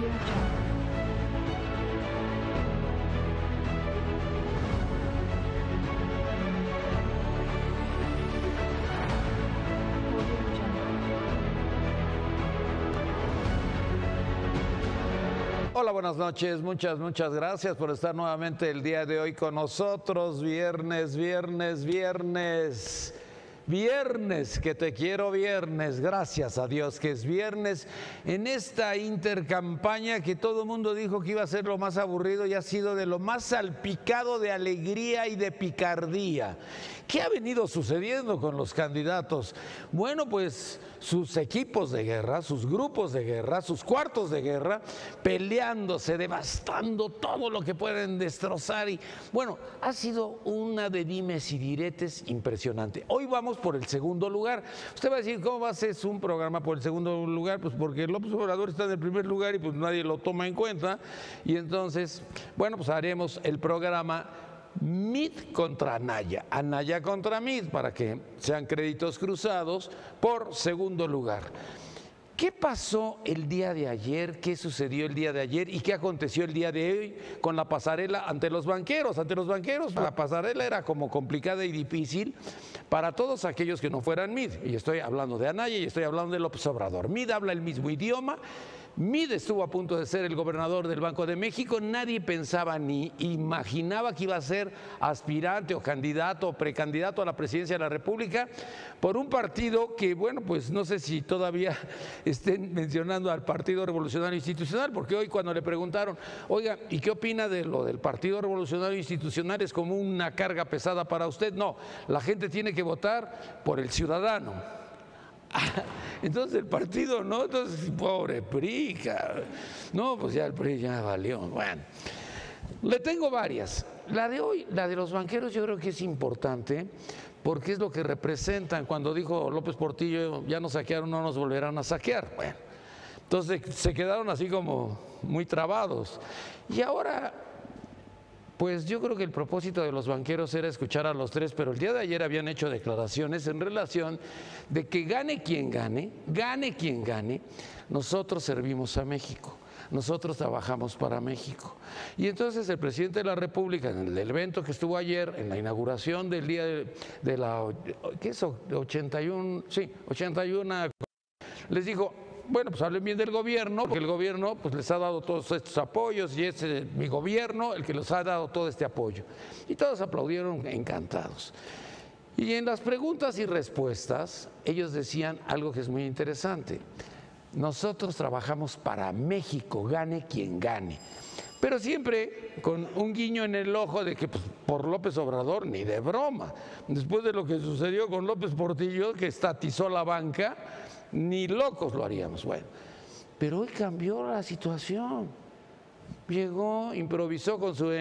Hola, buenas noches, muchas gracias por estar nuevamente el día de hoy con nosotros. Viernes, que te quiero viernes, gracias a Dios que es viernes, en esta intercampaña que todo el mundo dijo que iba a ser lo más aburrido y ha sido de lo más salpicado de alegría y de picardía. ¿Qué ha venido sucediendo con los candidatos? Bueno, pues sus equipos de guerra, sus grupos de guerra, sus cuartos de guerra, peleándose, devastando todo lo que pueden destrozar. Y bueno, ha sido una de dimes y diretes impresionante. Hoy vamos por el segundo lugar. Usted va a decir, ¿cómo va a ser un programa por el segundo lugar? Pues porque López Obrador está en el primer lugar y pues nadie lo toma en cuenta. Y entonces, bueno, pues haremos el programa Mid contra Anaya, Anaya contra Mid, para que sean créditos cruzados por segundo lugar. ¿Qué pasó el día de ayer? ¿Qué sucedió el día de ayer? ¿Y qué aconteció el día de hoy con la pasarela ante los banqueros? Ante los banqueros, la pasarela era como complicada y difícil para todos aquellos que no fueran Mid. Y estoy hablando de Anaya y estoy hablando de López Obrador. Mid habla el mismo idioma. Mid estuvo a punto de ser el gobernador del Banco de México. Nadie pensaba ni imaginaba que iba a ser aspirante o candidato o precandidato a la presidencia de la República por un partido que, bueno, pues no sé si todavía estén mencionando al Partido Revolucionario Institucional, porque hoy cuando le preguntaron, oiga, ¿y qué opina de lo del Partido Revolucionario Institucional? ¿Es como una carga pesada para usted? No, la gente tiene que votar por el ciudadano. Entonces el partido, ¿no? Entonces, pobre PRI, no, pues ya el PRI ya valió. Bueno, le tengo varias. La de hoy, la de los banqueros, yo creo que es importante porque es lo que representan. Cuando dijo López Portillo, ya nos saquearon, no nos volverán a saquear. Bueno, entonces se quedaron así como muy trabados. Y ahora, pues yo creo que el propósito de los banqueros era escuchar a los tres, pero el día de ayer habían hecho declaraciones en relación de que gane quien gane, nosotros servimos a México, nosotros trabajamos para México. Y entonces el presidente de la República, en el evento que estuvo ayer, en la inauguración del día de la, ¿qué es eso? 81, sí, 81, les dijo, bueno, pues hablen bien del gobierno, porque el gobierno pues les ha dado todos estos apoyos y es mi gobierno el que les ha dado todo este apoyo. Y todos aplaudieron encantados. Y en las preguntas y respuestas, ellos decían algo que es muy interesante. Nosotros trabajamos para México, gane quien gane. Pero siempre con un guiño en el ojo de que pues, por López Obrador ni de broma. Después de lo que sucedió con López Portillo, que estatizó la banca, ni locos lo haríamos. Bueno, pero hoy cambió la situación. Llegó, improvisó con su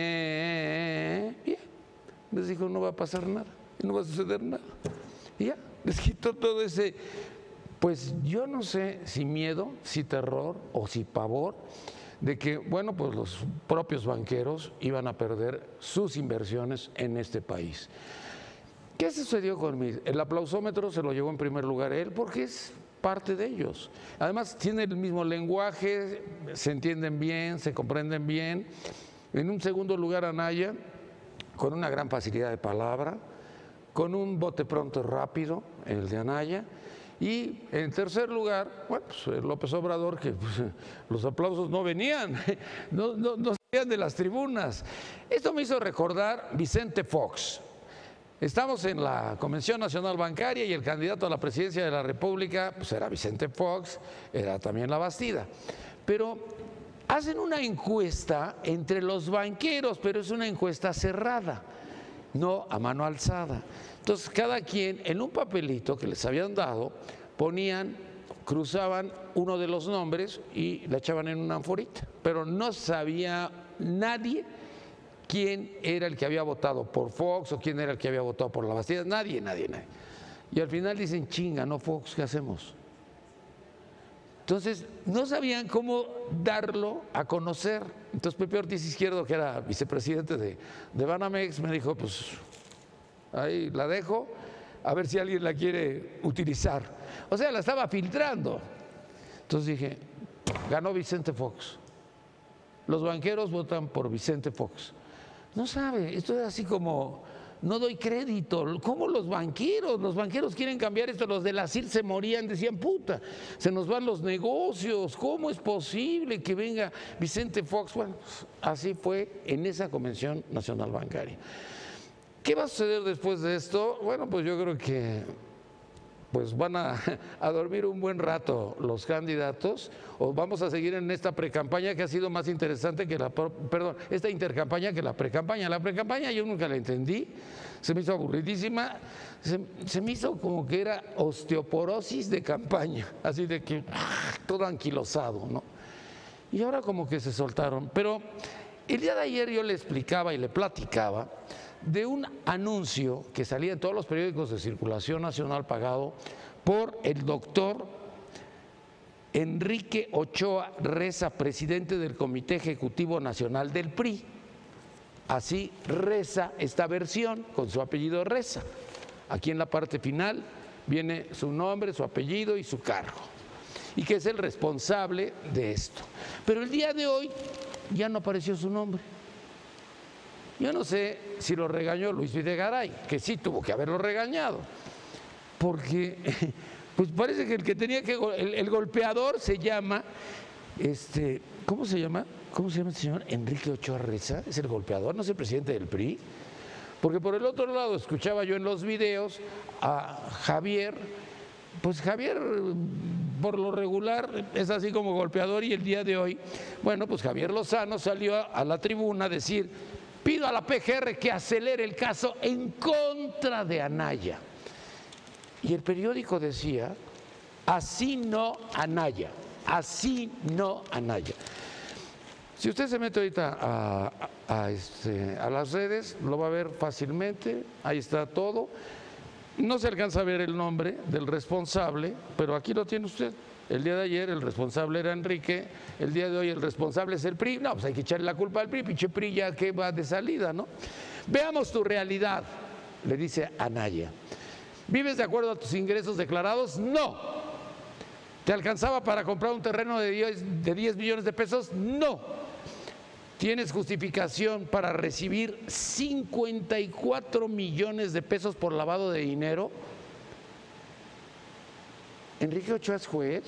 bien. Les dijo, no va a pasar nada, no va a suceder nada. Y ya, les quitó todo ese, pues yo no sé si miedo, si terror o si pavor de que, bueno, pues los propios banqueros iban a perder sus inversiones en este país. ¿Qué sucedió con Mid? El aplausómetro se lo llevó en primer lugar él porque es parte de ellos. Además tiene el mismo lenguaje, se entienden bien, se comprenden bien. En un segundo lugar Anaya, con una gran facilidad de palabra, con un bote pronto rápido, el de Anaya. Y en tercer lugar, bueno, pues López Obrador, que pues, los aplausos no venían, no salían de las tribunas. Esto me hizo recordar Vicente Fox. Estamos en la Convención Nacional Bancaria y el candidato a la presidencia de la República pues era Vicente Fox, era también La Bastida. Pero hacen una encuesta entre los banqueros, pero es una encuesta cerrada, no a mano alzada. Entonces cada quien en un papelito que les habían dado ponían, cruzaban uno de los nombres y la echaban en una anforita, pero no sabía nadie quién era el que había votado por Fox o quién era el que había votado por La Bastida, nadie. Y al final dicen, chinga, no Fox, ¿qué hacemos? Entonces no sabían cómo darlo a conocer. Entonces Pepe Ortiz Izquierdo, que era vicepresidente de Banamex, me dijo, pues ahí la dejo, a ver si alguien la quiere utilizar. O sea, la estaba filtrando. Entonces dije, ganó Vicente Fox. Los banqueros votan por Vicente Fox. No sabe, esto es así como, no doy crédito. ¿Cómo los banqueros? Los banqueros quieren cambiar esto. Los de la CIR se morían, decían, puta, se nos van los negocios. ¿Cómo es posible que venga Vicente Fox? Bueno, así fue en esa Convención Nacional Bancaria. ¿Qué va a suceder después de esto? Bueno, pues yo creo que pues van a dormir un buen rato los candidatos, o vamos a seguir en esta precampaña que ha sido más interesante que esta intercampaña que la precampaña. La precampaña yo nunca la entendí, se me hizo aburridísima, se me hizo como que era osteoporosis de campaña, así de que todo anquilosado, ¿no? Y ahora como que se soltaron, pero el día de ayer yo le explicaba y le platicaba de un anuncio que salía en todos los periódicos de circulación nacional pagado por el doctor Enrique Ochoa Reza, presidente del Comité Ejecutivo Nacional del PRI. Así reza esta versión con su apellido Reza. Aquí en la parte final viene su nombre, su apellido y su cargo, y que es el responsable de esto. Pero el día de hoy ya no apareció su nombre. Yo no sé si lo regañó Luis Videgaray, que sí tuvo que haberlo regañado, porque pues parece que el que tenía que, el golpeador se llama, ¿cómo se llama? ¿Cómo se llama el señor? Enrique Ochoa Reza, es el golpeador, no es el presidente del PRI. Porque por el otro lado escuchaba yo en los videos a Javier, pues Javier por lo regular es así como golpeador, y el día de hoy, bueno, pues Javier Lozano salió a la tribuna a decir: pido a la PGR que acelere el caso en contra de Anaya. Y el periódico decía: así no Anaya, así no Anaya. Si usted se mete ahorita a las redes, lo va a ver fácilmente, ahí está todo. No se alcanza a ver el nombre del responsable, pero aquí lo tiene usted. El día de ayer el responsable era Enrique, el día de hoy el responsable es el PRI. No, pues hay que echarle la culpa al PRI, pinche PRI ya que va de salida, ¿no? Veamos tu realidad, le dice Anaya. ¿Vives de acuerdo a tus ingresos declarados? No. ¿Te alcanzaba para comprar un terreno de 10 millones de pesos? No. ¿Tienes justificación para recibir 54 millones de pesos por lavado de dinero? ¿Enrique Ochoa es juez?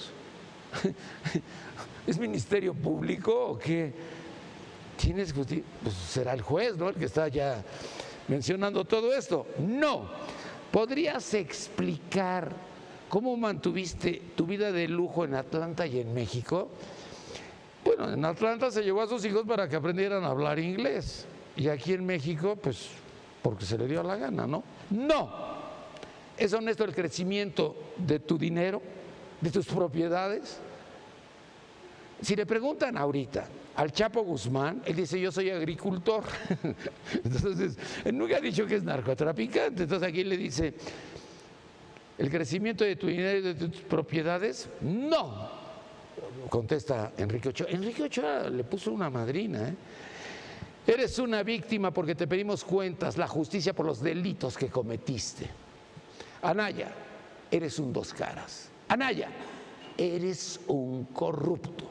¿Es ministerio público o qué? ¿Tienes justicia? Pues será el juez, ¿no? El que está ya mencionando todo esto. No. ¿Podrías explicar cómo mantuviste tu vida de lujo en Atlanta y en México? Bueno, en Atlanta se llevó a sus hijos para que aprendieran a hablar inglés. Y aquí en México, pues, porque se le dio la gana, ¿no? No. ¿Es honesto el crecimiento de tu dinero, de tus propiedades? Si le preguntan ahorita al Chapo Guzmán, él dice: yo soy agricultor. Entonces, él nunca ha dicho que es narcotraficante. Entonces aquí le dice: ¿el crecimiento de tu dinero y de tus propiedades? No, contesta Enrique Ochoa. Enrique Ochoa le puso una madrina, ¿eh? Eres una víctima porque te pedimos cuentas, la justicia por los delitos que cometiste. Anaya, eres un dos caras. Anaya, eres un corrupto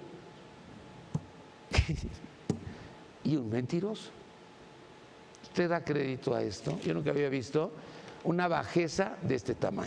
y un mentiroso. ¿Usted da crédito a esto? Yo nunca había visto una bajeza de este tamaño.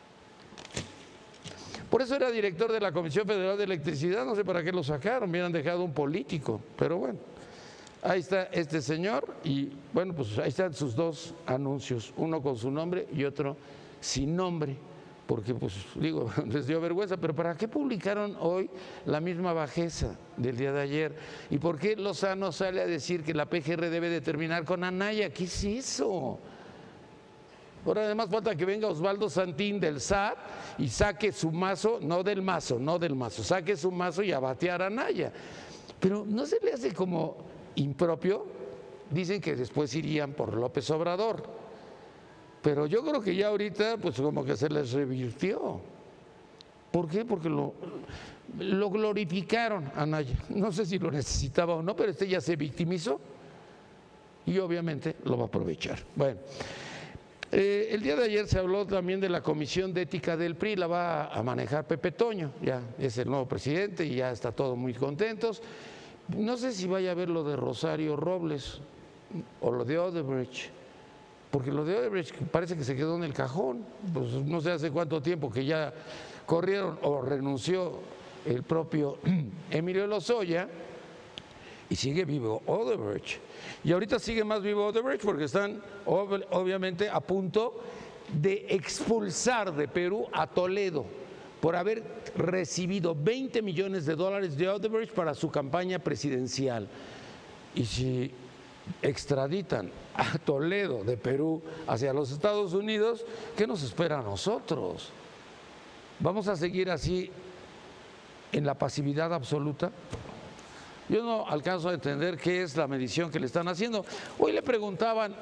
Por eso era director de la Comisión Federal de Electricidad. No sé para qué lo sacaron, hubieran dejado un político, pero bueno. Ahí está este señor y bueno, pues ahí están sus dos anuncios, uno con su nombre y otro sin nombre, porque pues digo, les dio vergüenza. Pero ¿para qué publicaron hoy la misma bajeza del día de ayer? ¿Y por qué Lozano sale a decir que la PGR debe de terminar con Anaya? ¿Qué es eso? Ahora además falta que venga Osvaldo Santín del SAT y saque su mazo, no del mazo, saque su mazo y a batear a Anaya. Pero ¿no se le hace como impropio? Dicen que después irían por López Obrador. Pero yo creo que ya ahorita pues como que se les revirtió. ¿Por qué? Porque lo glorificaron a Anaya. No sé si lo necesitaba o no, pero ya se victimizó y obviamente lo va a aprovechar. Bueno, El día de ayer se habló también de la Comisión de Ética del PRI, la va a manejar Pepe Toño, ya es el nuevo presidente y ya está todos muy contentos. No sé si vaya a ver lo de Rosario Robles o lo de Odebrecht, porque lo de Odebrecht parece que se quedó en el cajón, pues no sé hace cuánto tiempo que ya corrieron o renunció el propio Emilio Lozoya y sigue vivo Odebrecht. Y ahorita sigue más vivo Odebrecht porque están obviamente a punto de expulsar de Perú a Toledo por haber recibido $20 millones de Odebrecht para su campaña presidencial. Y si extraditan a Toledo de Perú hacia los Estados Unidos, ¿qué nos espera a nosotros? ¿Vamos a seguir así en la pasividad absoluta? Yo no alcanzo a entender qué es la medición que le están haciendo. Hoy le preguntaban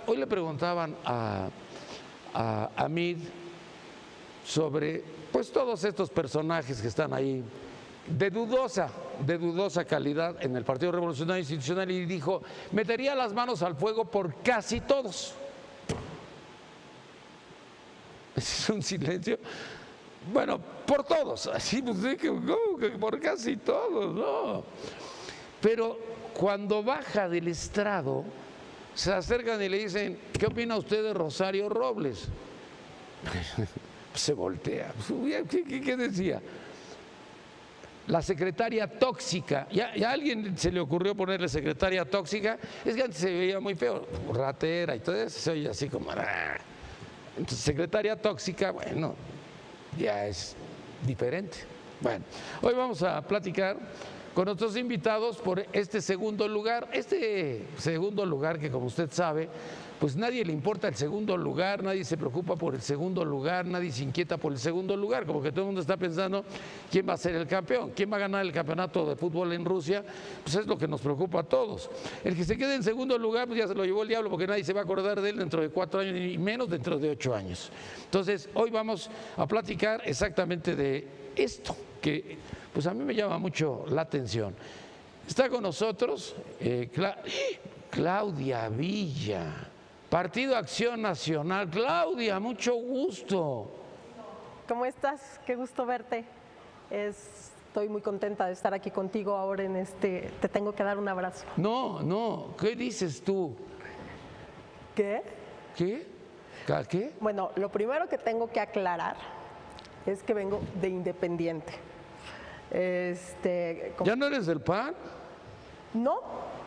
a Mid sobre pues todos estos personajes que están ahí de dudosa calidad en el Partido Revolucionario Institucional y dijo, metería las manos al fuego por casi todos. Es un silencio. Bueno, por todos, así pues, por casi todos, no. Pero cuando baja del estrado, se acercan y le dicen, ¿qué opina usted de Rosario Robles? Se voltea. ¿Qué decía? La secretaria tóxica. ¿Ya a alguien se le ocurrió ponerle secretaria tóxica? Es que antes se veía muy feo, ratera y todo eso, se oye así como... Entonces, secretaria tóxica, bueno, ya es diferente. Bueno, hoy vamos a platicar con nuestros invitados por este segundo lugar que como usted sabe, pues nadie le importa el segundo lugar, nadie se preocupa por el segundo lugar, nadie se inquieta por el segundo lugar, como que todo el mundo está pensando quién va a ser el campeón, quién va a ganar el campeonato de fútbol en Rusia, pues es lo que nos preocupa a todos. El que se quede en segundo lugar, pues ya se lo llevó el diablo porque nadie se va a acordar de él dentro de 4 años y menos dentro de 8 años. Entonces, hoy vamos a platicar exactamente de esto, que pues a mí me llama mucho la atención. Está con nosotros Claudia Villa, Partido Acción Nacional. Claudia, mucho gusto. ¿Cómo estás? Qué gusto verte. Estoy muy contenta de estar aquí contigo ahora en te tengo que dar un abrazo. No, ¿qué dices tú? ¿Qué? ¿Qué? ¿Qué? Bueno, lo primero que tengo que aclarar es que vengo de Independiente. ¿Ya no eres del PAN? No.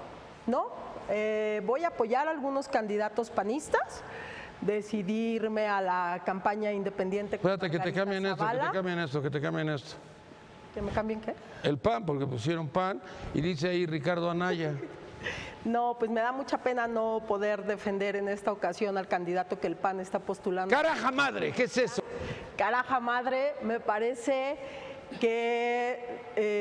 Voy a apoyar a algunos candidatos panistas, decidirme a la campaña independiente. Espérate, que te cambien esto, que te cambien esto. ¿Que me cambien qué? El PAN, porque pusieron PAN y dice ahí Ricardo Anaya. No, pues me da mucha pena no poder defender en esta ocasión al candidato que el PAN está postulando. ¡Caraja madre! ¿Qué es eso? Caraja madre, me parece que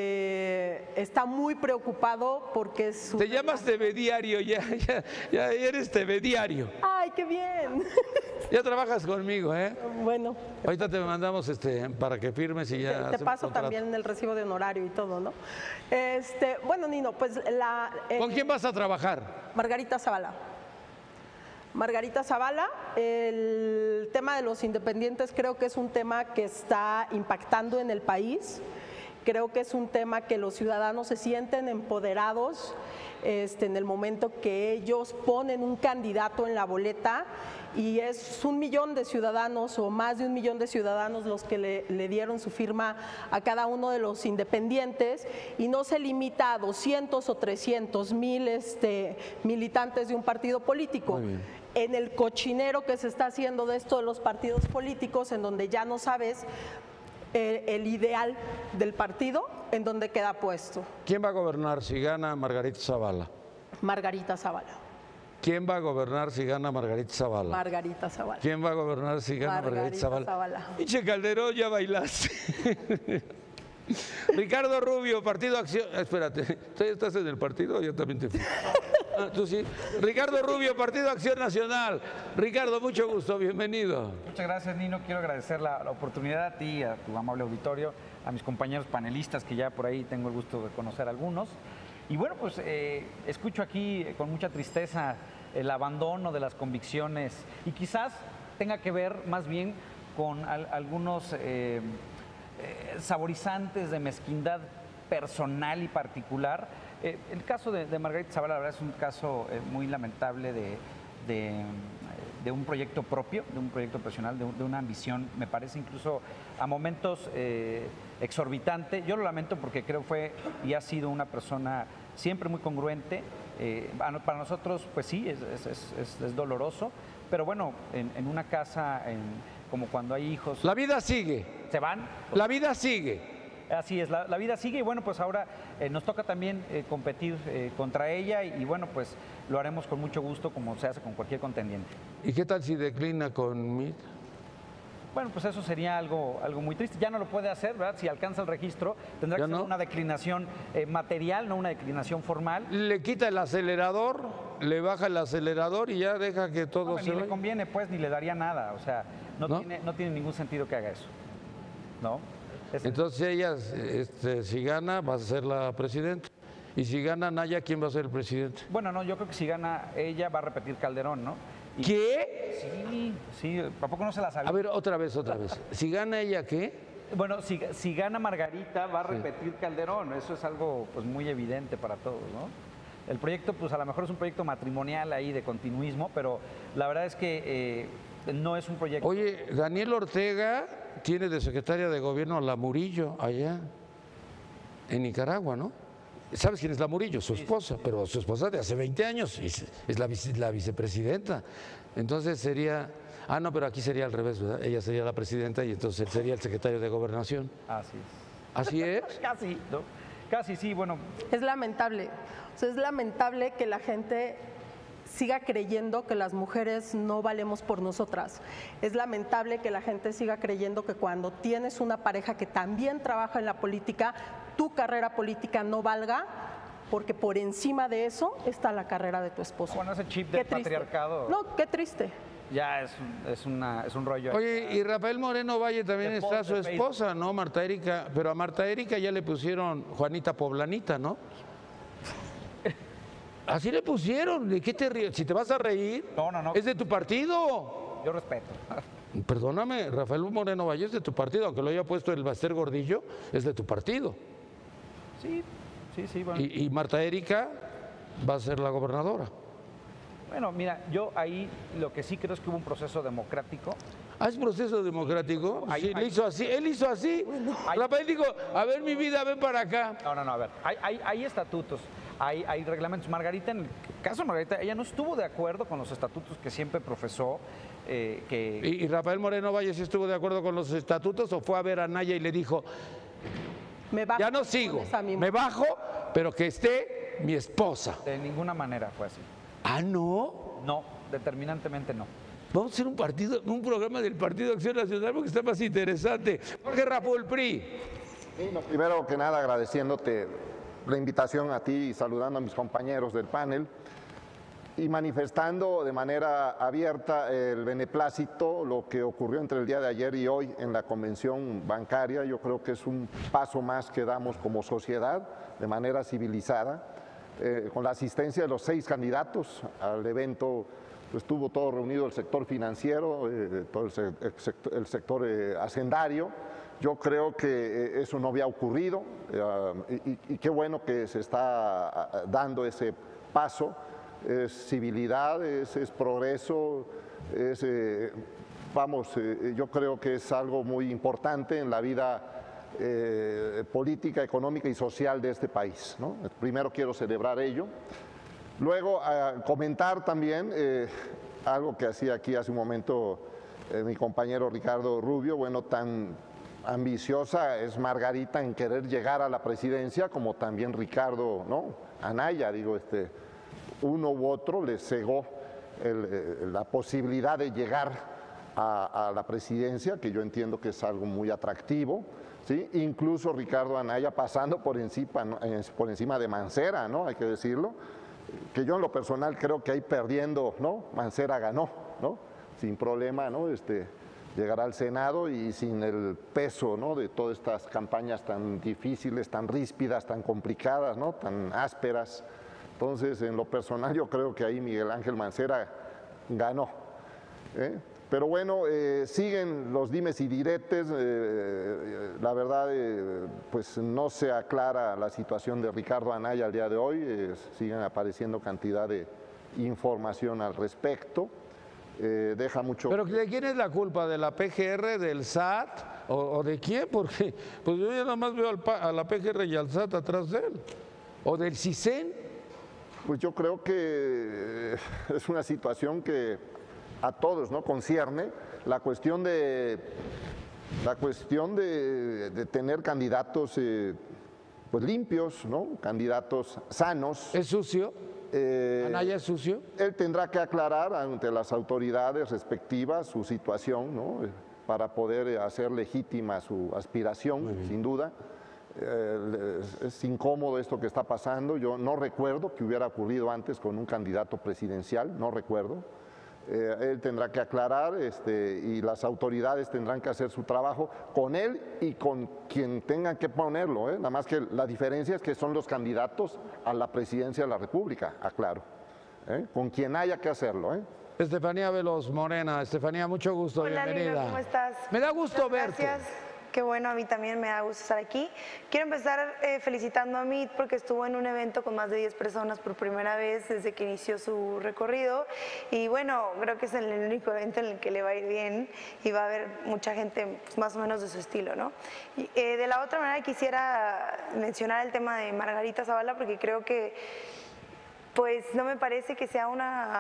está muy preocupado porque su... Te llamas TV Diario, ya eres TV Diario. ¡Ay, qué bien! Ya trabajas conmigo, ¿eh? Bueno. Ahorita te mandamos para que firmes y ya... Te paso también el recibo de honorario y todo, ¿no? Bueno, Nino, pues ¿Con quién vas a trabajar? Margarita Zavala. Margarita Zavala, el tema de los independientes creo que es un tema que está impactando en el país, creo que es un tema que los ciudadanos se sienten empoderados en el momento que ellos ponen un candidato en la boleta y es 1 millón de ciudadanos o más de 1 millón de ciudadanos los que le dieron su firma a cada uno de los independientes y no se limita a 200 o 300 mil militantes de un partido político. En el cochinero que se está haciendo de esto de los partidos políticos, en donde ya no sabes el ideal del partido, en donde queda puesto. ¿Quién va a gobernar si gana Margarita Zavala? Margarita Zavala. ¿Quién va a gobernar si gana Margarita Zavala? Margarita Zavala. ¿Quién va a gobernar si gana Margarita Zavala? Pinche Calderón, ya bailaste. Ricardo Rubio, Partido Acción... Espérate, ¿estás en el partido? Yo también te fui. Tú sí. Ricardo Rubio, Partido Acción Nacional. Ricardo, mucho gusto, bienvenido. Muchas gracias, Nino. Quiero agradecer la oportunidad a ti, a tu amable auditorio, a mis compañeros panelistas, que ya por ahí tengo el gusto de conocer algunos. Y bueno, pues escucho aquí con mucha tristeza el abandono de las convicciones y quizás tenga que ver más bien con algunos saborizantes de mezquindad personal y particular. El caso de Margarita Zavala, la verdad, es un caso muy lamentable de un proyecto propio, de un proyecto profesional, de una ambición, me parece incluso a momentos exorbitante. Yo lo lamento porque creo fue y ha sido una persona siempre muy congruente. Para nosotros, pues sí, es doloroso, pero bueno, en una casa, como cuando hay hijos... La vida sigue. ¿Se van? La vida sigue. Así es, la vida sigue y bueno, pues ahora nos toca también competir contra ella y bueno, pues lo haremos con mucho gusto como se hace con cualquier contendiente. ¿Y qué tal si declina con Mitt? Bueno, pues eso sería algo muy triste. Ya no lo puede hacer, ¿verdad? Si alcanza el registro, tendrá que ser una declinación material, no una declinación formal. Le quita el acelerador, le baja el acelerador y ya deja que todo se Ni vaya. le conviene, pues, ni le daría nada. O sea, no tiene ningún sentido que haga eso. ¿No? Entonces ella, si gana, va a ser la presidenta. Y si gana Naya, ¿quién va a ser el presidente? Bueno, no, yo creo que si gana ella va a repetir Calderón, ¿no? ¿Qué? Sí, ¿a poco no se la sabía? A ver, otra vez. Si gana ella, ¿qué? Bueno, si gana Margarita va a repetir Calderón, eso es algo pues muy evidente para todos, ¿no? El proyecto, pues a lo mejor es un proyecto matrimonial ahí de continuismo, pero la verdad es que no es un proyecto... Oye, Daniel Ortega tiene de secretaria de gobierno a la Murillo allá en Nicaragua, ¿no? ¿Sabes quién es la Murillo? Su esposa, pero su esposa de hace 20 años es la vicepresidenta. Entonces sería... Ah, no, pero aquí sería al revés, ¿verdad? Ella sería la presidenta y entonces él sería el secretario de Gobernación. Así es. ¿Así es? Casi, ¿no? Casi, sí, bueno. Es lamentable. O sea, es lamentable que la gente siga creyendo que las mujeres no valemos por nosotras. Es lamentable que la gente siga creyendo que cuando tienes una pareja que también trabaja en la política, tu carrera política no valga, porque por encima de eso está la carrera de tu esposo. Bueno, ese chip del patriarcado. No, qué triste. Ya es un rollo. Oye, y Rafael Moreno Valle también está su esposa, ¿no? Marta Erika, pero a Marta Erika ya le pusieron Juanita Poblanita, ¿no? Así le pusieron. ¿De qué te ríes? Si te vas a reír, no. Es de tu partido. Yo respeto. Perdóname, Rafael Moreno Valle es de tu partido, aunque lo haya puesto el Baster Gordillo, es de tu partido. Sí, bueno. Y Marta Erika va a ser la gobernadora. Bueno, mira, yo ahí lo que sí creo es que hubo un proceso democrático. ¿Ah, es proceso democrático? Sí, le hizo así, él hizo así. Rafael dijo, a ver mi vida, ven para acá. No, a ver, hay estatutos, hay reglamentos. Margarita, en el caso de Margarita, ella no estuvo de acuerdo con los estatutos que siempre profesó. ¿Y Rafael Moreno Valle sí estuvo de acuerdo con los estatutos o fue a ver a Naya y le dijo, ya no sigo, me bajo, pero que esté mi esposa? De ninguna manera fue así. ¿Ah, no? No, determinantemente no. Vamos a hacer un programa del Partido Acción Nacional porque está más interesante. Jorge Rafael PRI. Sí, primero que nada agradeciéndote la invitación a ti y saludando a mis compañeros del panel y manifestando de manera abierta el beneplácito, lo que ocurrió entre el día de ayer y hoy en la convención bancaria. Yo creo que es un paso más que damos como sociedad de manera civilizada. Con la asistencia de los 6 candidatos al evento, estuvo todo reunido el sector financiero, todo el sector hacendario. Yo creo que eso no había ocurrido y qué bueno que se está dando ese paso. Es civilidad, es progreso, yo creo que es algo muy importante en la vida política, económica y social de este país, ¿no? Primero quiero celebrar ello. Luego, comentar también algo que hacía aquí hace un momento mi compañero Ricardo Rubio. Bueno, tan ambiciosa es Margarita en querer llegar a la presidencia como también Ricardo, ¿no? Anaya, digo, uno u otro le cegó la posibilidad de llegar a la presidencia, que yo entiendo que es algo muy atractivo. ¿Sí? Incluso Ricardo Anaya pasando por encima de Mancera, ¿no? Hay que decirlo, que yo en lo personal creo que ahí perdiendo, ¿no? Mancera ganó, ¿no? Sin problema, ¿no? Llegará al Senado y sin el peso, ¿no? De todas estas campañas tan difíciles, tan ríspidas, tan complicadas, ¿no? Tan ásperas. Entonces, en lo personal yo creo que ahí Miguel Ángel Mancera ganó. Pero bueno, siguen los dimes y diretes, la verdad pues no se aclara la situación de Ricardo Anaya al día de hoy, siguen apareciendo cantidad de información al respecto, deja mucho... ¿Pero de quién es la culpa? ¿De la PGR, del SAT o de quién? Porque pues yo ya nada más veo a la PGR y al SAT atrás de él, o del CISEN. Pues yo creo que es una situación que a todos, ¿no?, concierne la cuestión de tener candidatos pues limpios, ¿no?, candidatos sanos. ¿Es sucio? ¿Anaya es sucio? Él tendrá que aclarar ante las autoridades respectivas su situación, ¿no?, para poder hacer legítima su aspiración, sin duda. Es incómodo esto que está pasando. Yo no recuerdo que hubiera ocurrido antes con un candidato presidencial, no recuerdo. Él tendrá que aclarar y las autoridades tendrán que hacer su trabajo con él y con quien tengan que ponerlo. Nada más que la diferencia es que son los candidatos a la presidencia de la República, aclaro. Con quien haya que hacerlo. Estefanía Veloz, Morena. Estefanía, mucho gusto, Hola, bienvenida. Lino, ¿cómo estás? Me da gusto verte. Gracias. Qué bueno, a mí también me da gusto estar aquí. Quiero empezar felicitando a Meet porque estuvo en un evento con más de 10 personas por primera vez desde que inició su recorrido. Y bueno, creo que es el único evento en el que le va a ir bien y va a haber mucha gente pues, más o menos de su estilo, ¿no? Y, de la otra manera quisiera mencionar el tema de Margarita Zavala porque creo que pues no me parece que sea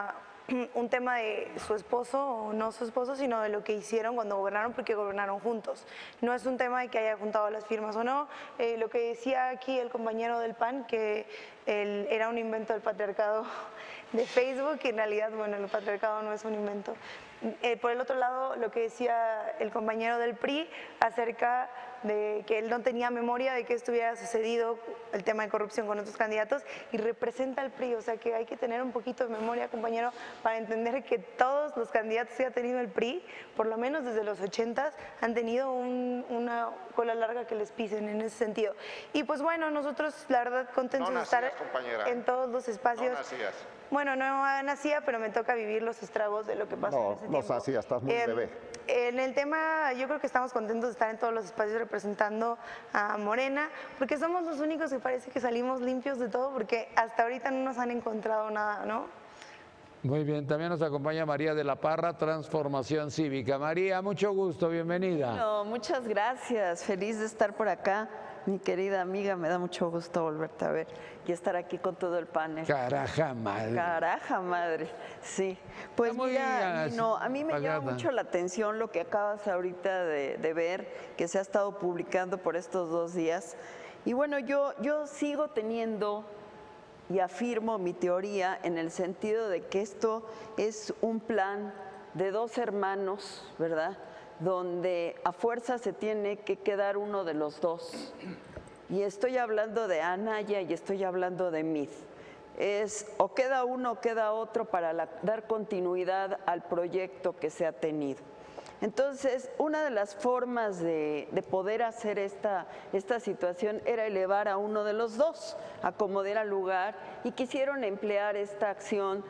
un tema de su esposo o no su esposo, sino de lo que hicieron cuando gobernaron, porque gobernaron juntos. No es un tema de que haya juntado las firmas o no. Lo que decía aquí el compañero del PAN, que era un invento del patriarcado de Facebook, que en realidad, bueno, el patriarcado no es un invento. Por el otro lado, lo que decía el compañero del PRI acerca de que él no tenía memoria de que esto hubiera sucedido, el tema de corrupción con otros candidatos, y representa al PRI, o sea que hay que tener un poquito de memoria, compañero, para entender que todos los candidatos que ha tenido el PRI, por lo menos desde los 80s, han tenido una cola larga que les pisen en ese sentido. Y pues bueno, nosotros la verdad contentos de estar en todos los espacios. No nacías. Bueno, no nacía, pero me toca vivir los estragos de lo que pasó en ese tiempo. No nacías, estás muy bebé. En el tema, yo creo que estamos contentos de estar en todos los espacios representando a Morena, porque somos los únicos que parece que salimos limpios de todo, porque hasta ahorita no nos han encontrado nada, ¿no? Muy bien, también nos acompaña María de la Parra, Transformación Cívica. María, mucho gusto, bienvenida. No, muchas gracias, feliz de estar por acá. Mi querida amiga, me da mucho gusto volverte a ver y estar aquí con todo el panel. Caraja madre. Caraja madre, sí. Pues mira, no, a mí me llama mucho la atención lo que acabas ahorita de ver, que se ha estado publicando por estos 2 días. Y bueno, yo sigo teniendo y afirmo mi teoría en el sentido de que esto es un plan de 2 hermanos, ¿verdad?, donde a fuerza se tiene que quedar uno de los 2. Y estoy hablando de Anaya y estoy hablando de Meet. Es o queda uno o queda otro para dar continuidad al proyecto que se ha tenido. Entonces, una de las formas de poder hacer esta situación era elevar a uno de los 2, a como diera lugar, y quisieron emplear esta acción,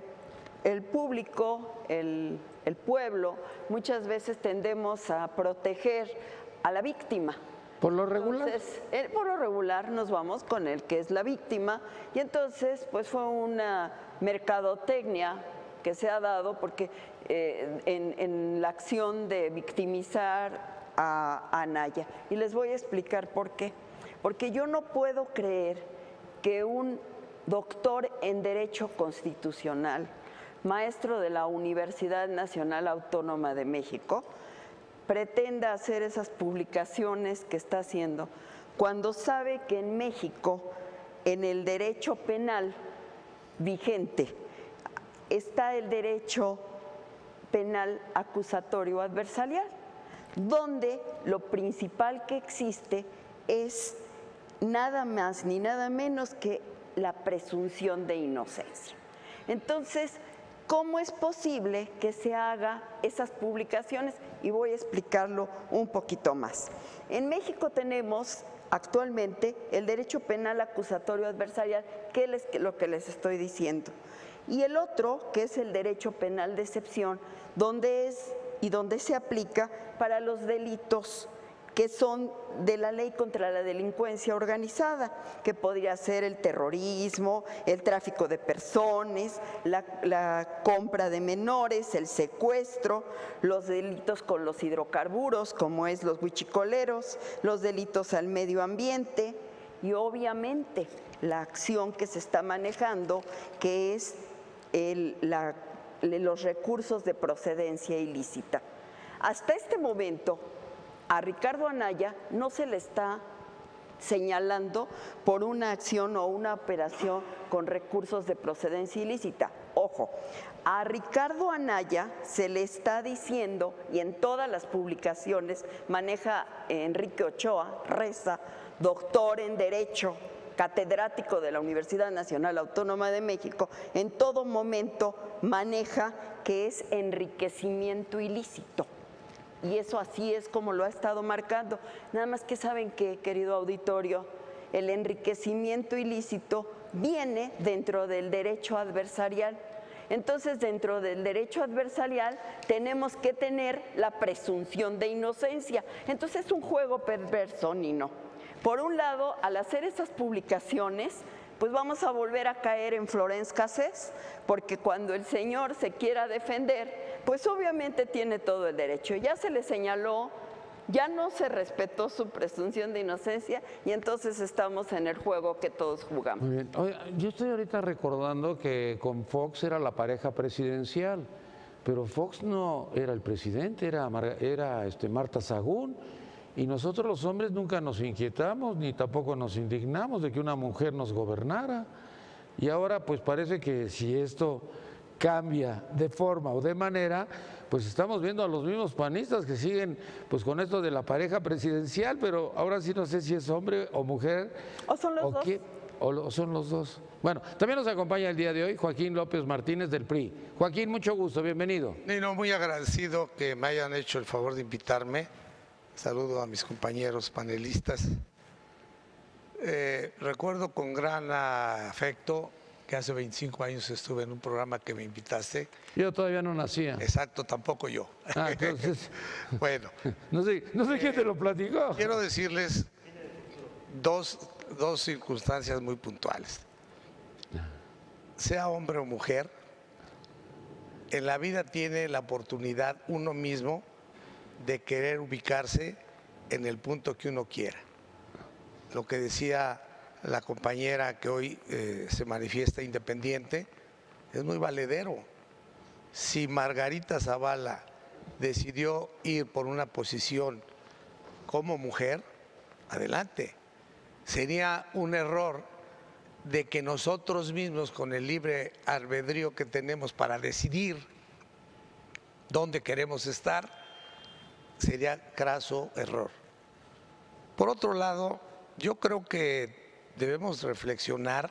el público, el pueblo, muchas veces tendemos a proteger a la víctima. ¿Por lo regular? Entonces, por lo regular nos vamos con el que es la víctima y entonces pues fue una mercadotecnia que se ha dado porque en la acción de victimizar a Anaya. Y les voy a explicar por qué. Porque yo no puedo creer que un doctor en Derecho Constitucional, maestro de la Universidad Nacional Autónoma de México, pretenda hacer esas publicaciones que está haciendo cuando sabe que en México, en el derecho penal vigente, está el derecho penal acusatorio adversarial, donde lo principal que existe es nada más ni nada menos que la presunción de inocencia. Entonces, ¿cómo es posible que se haga esas publicaciones? Y voy a explicarlo un poquito más. En México tenemos actualmente el derecho penal acusatorio adversarial, que es lo que les estoy diciendo. y el otro, que es el derecho penal de excepción, donde se aplica para los delitos que son de la ley contra la delincuencia organizada, que podría ser el terrorismo, el tráfico de personas, la compra de menores, el secuestro, los delitos con los hidrocarburos, como es los huichicoleros, los delitos al medio ambiente y obviamente la acción que se está manejando, que es los recursos de procedencia ilícita. Hasta este momento, a Ricardo Anaya no se le está señalando por una acción o una operación con recursos de procedencia ilícita. Ojo, a Ricardo Anaya se le está diciendo, y en todas las publicaciones maneja Enrique Ochoa Reza, doctor en Derecho, catedrático de la Universidad Nacional Autónoma de México, en todo momento maneja que es enriquecimiento ilícito. Y eso así es como lo ha estado marcando. Nada más que saben que, querido auditorio, el enriquecimiento ilícito viene dentro del derecho adversarial. Entonces, dentro del derecho adversarial tenemos que tener la presunción de inocencia. Entonces, es un juego perverso, Nino. Por un lado, al hacer esas publicaciones, pues vamos a volver a caer en Florence Cassés, porque cuando el señor se quiera defender, pues obviamente tiene todo el derecho. Ya se le señaló, ya no se respetó su presunción de inocencia y entonces estamos en el juego que todos jugamos. Muy bien. Oye, yo estoy ahorita recordando que con Fox era la pareja presidencial, pero Fox no era el presidente, era Marta Sagún. Y nosotros los hombres nunca nos inquietamos ni tampoco nos indignamos de que una mujer nos gobernara. Y ahora pues parece que si esto cambia de forma o de manera, pues estamos viendo a los mismos panistas que siguen pues con esto de la pareja presidencial, pero ahora sí no sé si es hombre o mujer. ¿O son los dos? O son los dos. Bueno, también nos acompaña el día de hoy Joaquín López Martínez del PRI. Joaquín, mucho gusto, bienvenido. Nino, muy agradecido que me hayan hecho el favor de invitarme. Saludo a mis compañeros panelistas. Recuerdo con gran afecto que hace 25 años estuve en un programa que me invitaste. Yo todavía no nacía. Exacto, tampoco yo. Ah, entonces, bueno. No sé quién te lo platicó. Quiero decirles dos circunstancias muy puntuales. Sea hombre o mujer, en la vida tiene la oportunidad uno mismo de querer ubicarse en el punto que uno quiera. Lo que decía la compañera que hoy se manifiesta independiente es muy valedero. Si Margarita Zavala decidió ir por una posición como mujer, adelante. Sería un error de que nosotros mismos, con el libre albedrío que tenemos para decidir dónde queremos estar, sería craso error. Por otro lado, yo creo que debemos reflexionar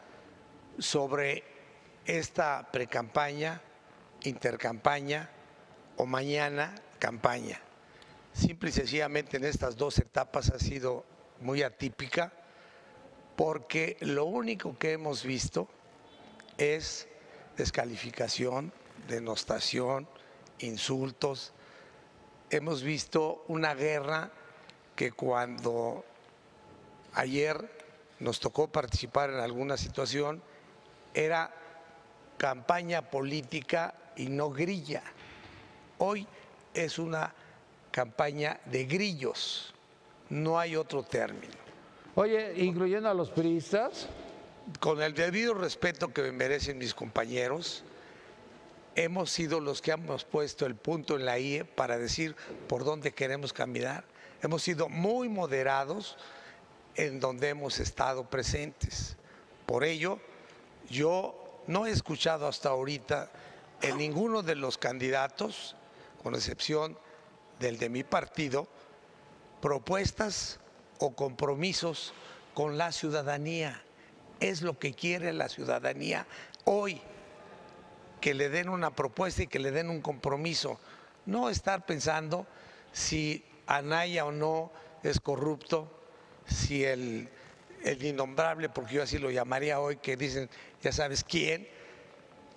sobre esta precampaña, intercampaña o mañana campaña. Simple y sencillamente en estas dos etapas ha sido muy atípica porque lo único que hemos visto es descalificación, denostación, insultos. Hemos visto una guerra que cuando ayer nos tocó participar en alguna situación era campaña política y no grilla. Hoy es una campaña de grillos, no hay otro término. Oye, incluyendo a los priistas. Con el debido respeto que me merecen mis compañeros, hemos sido los que hemos puesto el punto en la I para decir por dónde queremos caminar. Hemos sido muy moderados en donde hemos estado presentes. Por ello, yo no he escuchado hasta ahorita en ninguno de los candidatos, con excepción del de mi partido, propuestas o compromisos con la ciudadanía. Es lo que quiere la ciudadanía hoy, que le den una propuesta y que le den un compromiso. No estar pensando si Anaya o no es corrupto, si el innombrable, porque yo así lo llamaría hoy, que dicen, ya sabes quién,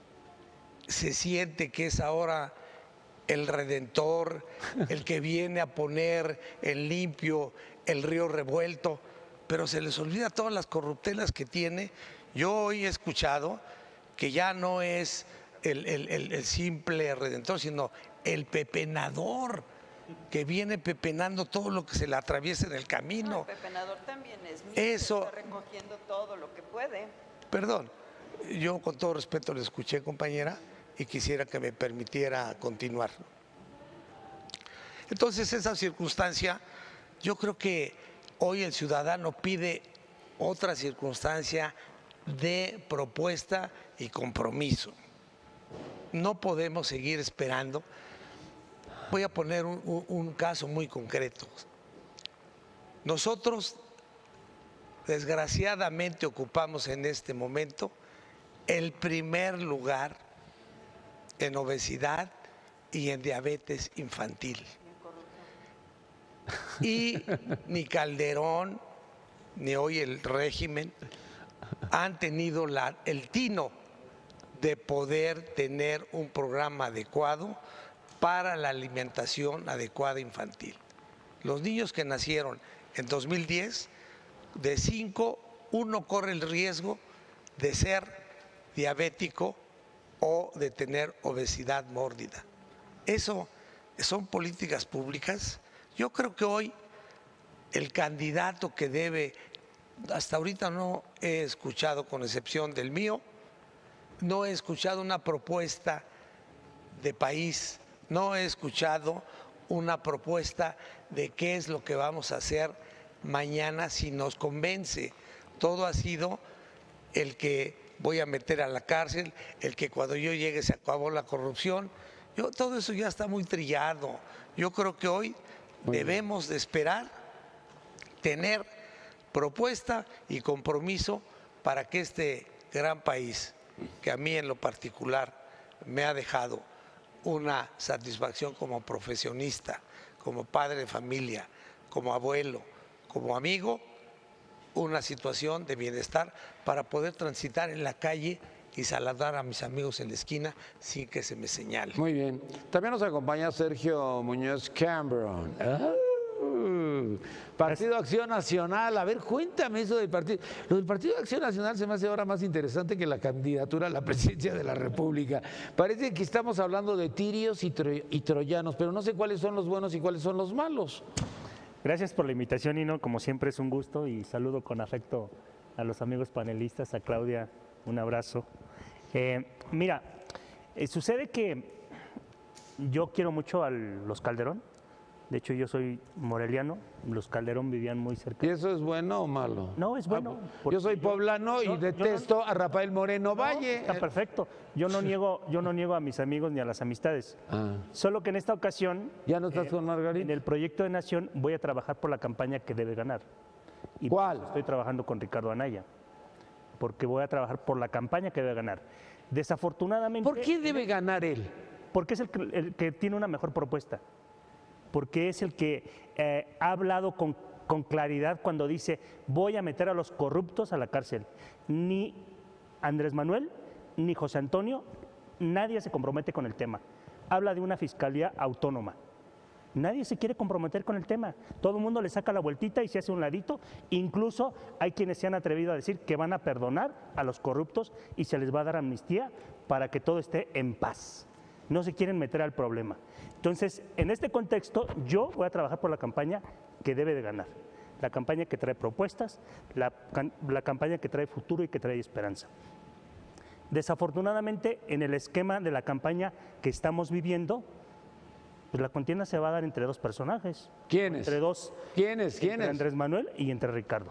se siente que es ahora el redentor, el que viene a poner en limpio el río revuelto, pero se les olvida todas las corruptelas que tiene. Yo hoy he escuchado que ya no es el simple redentor, sino el pepenador, que viene pepenando todo lo que se le atraviesa en el camino. El pepenador también es mío, Eso, está recogiendo todo lo que puede. perdón, yo con todo respeto le escuché, compañera, y quisiera que me permitiera continuar. Entonces, esa circunstancia, yo creo que hoy el ciudadano pide otra circunstancia de propuesta y compromiso. No podemos seguir esperando. Voy a poner un caso muy concreto. Nosotros, desgraciadamente, ocupamos en este momento el primer lugar en obesidad y en diabetes infantil. Y ni Calderón, ni hoy el régimen han tenido el tino de poder tener un programa adecuado para la alimentación adecuada infantil. Los niños que nacieron en 2010, de 5, 1 corre el riesgo de ser diabético o de tener obesidad mórbida. Eso son políticas públicas. Yo creo que hoy el candidato que debe, hasta ahorita no he escuchado, con excepción del mío, no he escuchado una propuesta de país, no he escuchado una propuesta de qué es lo que vamos a hacer mañana si nos convence. Todo ha sido el que voy a meter a la cárcel, el que cuando yo llegue se acabó la corrupción. Todo eso ya está muy trillado. Yo creo que hoy debemos de esperar tener propuesta y compromiso para que este gran país, que a mí en lo particular me ha dejado una satisfacción como profesionista, como padre de familia, como abuelo, como amigo, una situación de bienestar para poder transitar en la calle y saludar a mis amigos en la esquina sin que se me señale. Muy bien. También nos acompaña Sergio Muñoz Cameron. Partido Acción Nacional. A ver, cuéntame eso del partido. Lo del Partido Acción Nacional se me hace ahora más interesante que la candidatura a la presidencia de la República. Parece que estamos hablando de tirios y troyanos, pero no sé cuáles son los buenos y cuáles son los malos. Gracias por la invitación, Nino. Como siempre es un gusto y saludo con afecto a los amigos panelistas, a Claudia, un abrazo. Mira, sucede que yo quiero mucho a los Calderón. De hecho, yo soy moreliano, los Calderón vivían muy cerca. ¿Y eso es bueno o malo? No, es bueno. Yo soy poblano y detesto a Rafael Moreno Valle. Está perfecto. Yo no niego a mis amigos ni a las amistades. Solo que en esta ocasión, ¿ya no estás con Margarita? En el proyecto de Nación voy a trabajar por la campaña que debe ganar. Y ¿cuál? Estoy trabajando con Ricardo Anaya, porque voy a trabajar por la campaña que debe ganar. Desafortunadamente... ¿Por qué debe ganar él? Porque es el que tiene una mejor propuesta. Porque es el que ha hablado con claridad cuando dice voy a meter a los corruptos a la cárcel. Ni Andrés Manuel, ni José Antonio, nadie se compromete con el tema. Habla de una fiscalía autónoma. Nadie se quiere comprometer con el tema. Todo el mundo le saca la vueltita y se hace un ladito. Incluso hay quienes se han atrevido a decir que van a perdonar a los corruptos y se les va a dar amnistía para que todo esté en paz. No se quieren meter al problema. Entonces, en este contexto, yo voy a trabajar por la campaña que debe de ganar. La campaña que trae propuestas, la campaña que trae futuro y que trae esperanza. Desafortunadamente, en el esquema de la campaña que estamos viviendo, pues la contienda se va a dar entre dos personajes. ¿Quiénes? Entre dos. ¿Quiénes? Entre Andrés Manuel y entre Ricardo.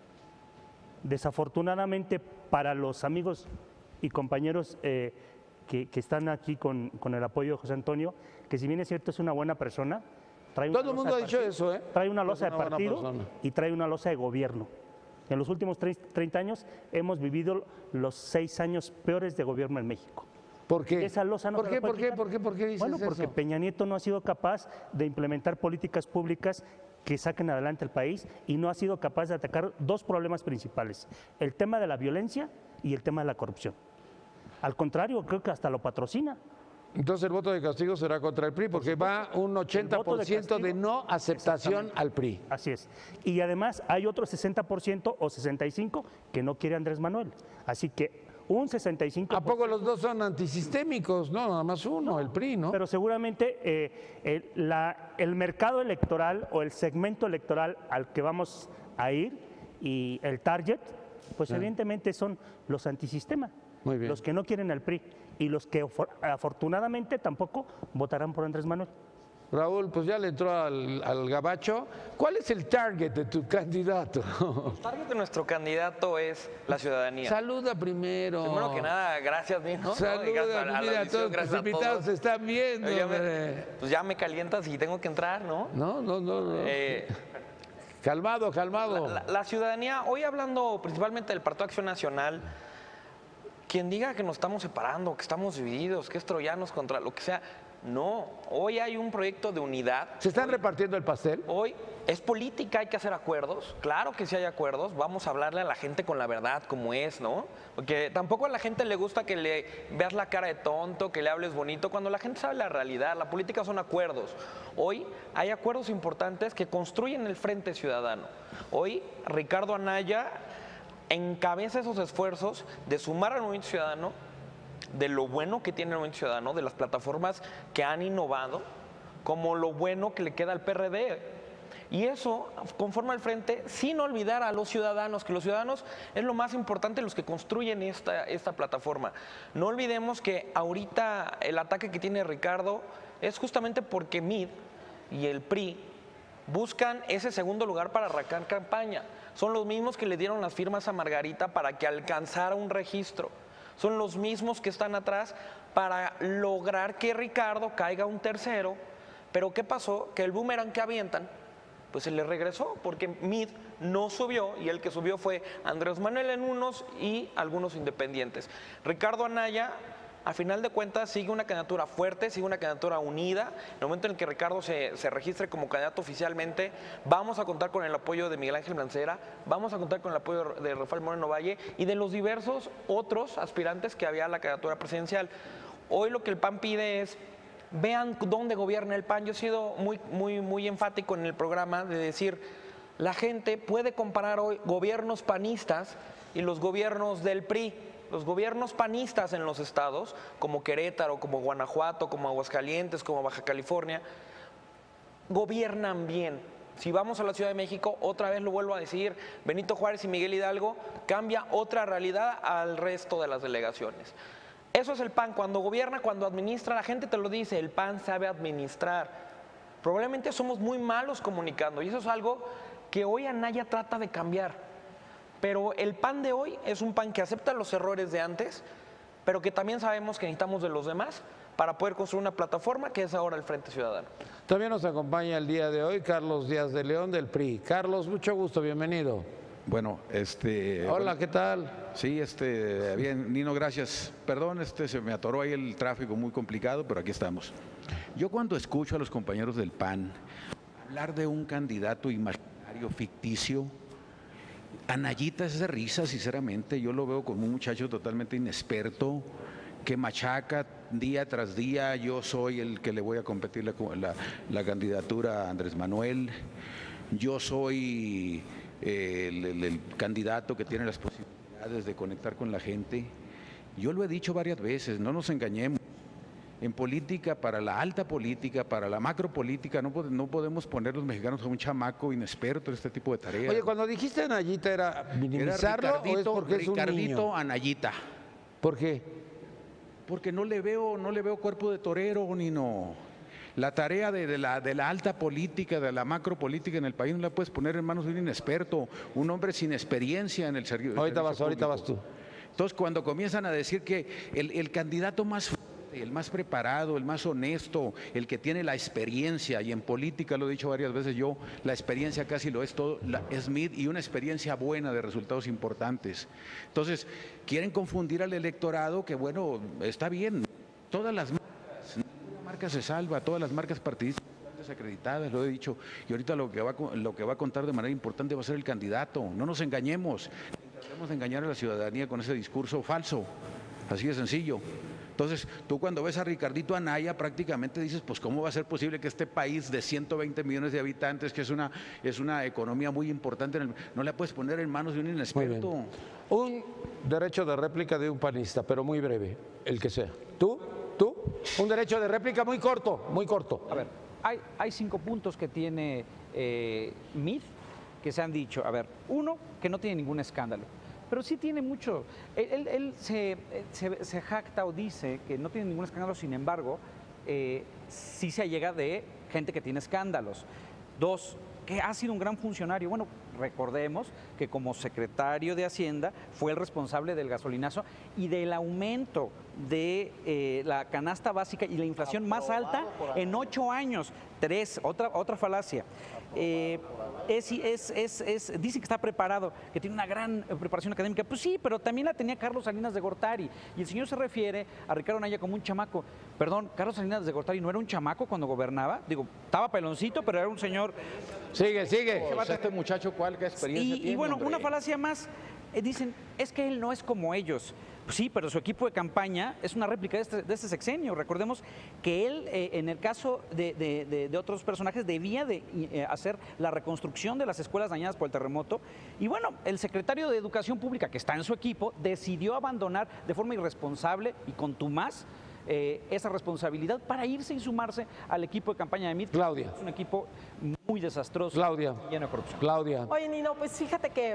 Desafortunadamente, para los amigos y compañeros que están aquí con el apoyo de José Antonio, que si bien es cierto es una buena persona, todo el mundo ha dicho eso, trae una losa de partido y trae una losa de gobierno. En los últimos 30 años hemos vivido los 6 años peores de gobierno en México. ¿Por qué? Esa losa no ¿Por qué dices bueno, porque eso? Peña Nieto no ha sido capaz de implementar políticas públicas que saquen adelante el país y no ha sido capaz de atacar dos problemas principales: el tema de la violencia y el tema de la corrupción. Al contrario, creo que hasta lo patrocina. Entonces el voto de castigo será contra el PRI porque va un 80% de no aceptación al PRI. Así es. Y además hay otro 60% o 65% que no quiere Andrés Manuel. Así que un 65%. ¿A poco los dos son antisistémicos? No, nada más uno, el PRI, ¿no? Pero seguramente el mercado electoral o el segmento electoral al que vamos a ir y el target, pues evidentemente son los antisistema. Muy bien. Los que no quieren al PRI y los que afortunadamente tampoco votarán por Andrés Manuel. Raúl, pues ya le entró al gabacho. ¿Cuál es el target de tu candidato? El target de nuestro candidato es la ciudadanía. Saluda primero. Primero que nada, gracias, Nino. Saluda, mira, todos los invitados se están viendo. Pues ya me calientas y tengo que entrar, ¿no? No. Calmado. La ciudadanía, hoy hablando principalmente del Partido Acción Nacional, quien diga que nos estamos separando, que estamos divididos, que es troyanos contra lo que sea, no. Hoy hay un proyecto de unidad. ¿Se están repartiendo el pastel? Hoy es política, hay que hacer acuerdos. Claro que sí hay acuerdos. Vamos a hablarle a la gente con la verdad como es, ¿no? Porque tampoco a la gente le gusta que le veas la cara de tonto, que le hables bonito, cuando la gente sabe la realidad. La política son acuerdos. Hoy hay acuerdos importantes que construyen el Frente Ciudadano. Hoy Ricardo Anaya encabeza esos esfuerzos de sumar al Movimiento Ciudadano, de lo bueno que tiene el Movimiento Ciudadano, de las plataformas que han innovado, como lo bueno que le queda al PRD. Y eso conforma el frente sin olvidar a los ciudadanos, que los ciudadanos es lo más importante, los que construyen esta plataforma. No olvidemos que ahorita el ataque que tiene Ricardo es justamente porque MID y el PRI buscan ese segundo lugar para arrancar campaña. Son los mismos que le dieron las firmas a Margarita para que alcanzara un registro. Son los mismos que están atrás para lograr que Ricardo caiga un tercero. Pero ¿qué pasó? Que el boomerang que avientan, pues se le regresó, porque MID no subió y el que subió fue Andrés Manuel en unos y algunos independientes. Ricardo Anaya, a final de cuentas, sigue una candidatura fuerte, sigue una candidatura unida. En el momento en el que Ricardo se registre como candidato oficialmente, vamos a contar con el apoyo de Miguel Ángel Mancera, vamos a contar con el apoyo de Rafael Moreno Valle y de los diversos otros aspirantes que había a la candidatura presidencial. Hoy lo que el PAN pide es, vean dónde gobierna el PAN. Yo he sido muy enfático en el programa de decir, la gente puede comparar hoy gobiernos panistas y los gobiernos del PRI. Los gobiernos panistas en los estados, como Querétaro, como Guanajuato, como Aguascalientes, como Baja California, gobiernan bien. Si vamos a la Ciudad de México, otra vez lo vuelvo a decir, Benito Juárez y Miguel Hidalgo cambia otra realidad al resto de las delegaciones. Eso es el PAN, cuando gobierna, cuando administra, la gente te lo dice, el PAN sabe administrar. Probablemente somos muy malos comunicando y eso es algo que hoy Anaya trata de cambiar. Pero el PAN de hoy es un PAN que acepta los errores de antes, pero que también sabemos que necesitamos de los demás para poder construir una plataforma que es ahora el Frente Ciudadano. También nos acompaña el día de hoy Carlos Díaz de León del PRI. Carlos, mucho gusto, bienvenido. Bueno, Hola, ¿qué tal? Sí, bien, Nino, gracias. Perdón, se me atoró ahí el tráfico muy complicado, pero aquí estamos. Yo cuando escucho a los compañeros del PAN hablar de un candidato imaginario, ficticio, Anayita es de risa, sinceramente. Yo lo veo como un muchacho totalmente inexperto, que machaca día tras día. Yo soy el que le voy a competir la candidatura a Andrés Manuel. Yo soy el candidato que tiene las posibilidades de conectar con la gente. Yo lo he dicho varias veces, no nos engañemos. En política, para la alta política, para la macropolítica, no podemos poner los mexicanos a un chamaco inexperto en este tipo de tareas. Oye, cuando dijiste Anayita, ¿era minimizarlo o es porque es un niño? Ricardito Anayita. ¿Por qué? Porque no le veo cuerpo de torero, ni no. La tarea de la alta política, de la macropolítica en el país, no la puedes poner en manos de un inexperto, un hombre sin experiencia en el servicio. Ahorita vas tú. Entonces, cuando comienzan a decir que el candidato más fuerte, el más preparado, el más honesto, el que tiene la experiencia, y en política lo he dicho varias veces yo, la experiencia casi lo es todo, es MID y una experiencia buena de resultados importantes. Entonces, quieren confundir al electorado, que bueno, está bien, todas las marcas, ninguna marca se salva, todas las marcas partidistas están desacreditadas, lo he dicho, y ahorita lo que va a contar de manera importante va a ser el candidato. No nos engañemos, tratemos de engañar a la ciudadanía con ese discurso falso. Así de sencillo. Entonces, tú cuando ves a Ricardito Anaya, prácticamente dices, pues ¿cómo va a ser posible que este país de 120 millones de habitantes, que es una economía muy importante, no la puedes poner en manos de un inexperto? Un derecho de réplica de un panista, pero muy breve, el que sea. ¿Tú? Un derecho de réplica muy corto, muy corto. A ver, hay 5 puntos que tiene Meade que se han dicho. A ver, uno, que no tiene ningún escándalo. Pero sí tiene mucho. Él se jacta o dice que no tiene ningún escándalo, sin embargo, sí se allega de gente que tiene escándalos. 2, que ha sido un gran funcionario. Bueno, recordemos que como secretario de Hacienda fue el responsable del gasolinazo y del aumento de la canasta básica y la inflación más alta en 8 años. 3, otra falacia. Dicen que está preparado, que tiene una gran preparación académica. Pues sí, pero también la tenía Carlos Salinas de Gortari. Y el señor se refiere a Ricardo Anaya como un chamaco. Perdón, Carlos Salinas de Gortari no era un chamaco cuando gobernaba. Digo, estaba peloncito, pero era un señor. Sigue. O sea, este muchacho, ¿cuál experiencia tiene? Y bueno, hombre? una falacia más. Dicen, es que él no es como ellos. Pues sí, pero su equipo de campaña es una réplica de este sexenio. Recordemos que él, en el caso de otros personajes, debía de hacer la reconstrucción de las escuelas dañadas por el terremoto. Y bueno, el secretario de Educación Pública, que está en su equipo, decidió abandonar de forma irresponsable y contumaz esa responsabilidad para irse y sumarse al equipo de campaña de Meade. Claudia. Es un equipo muy desastroso, Claudia. y lleno de corrupción. Claudia. Oye, Nino, pues fíjate que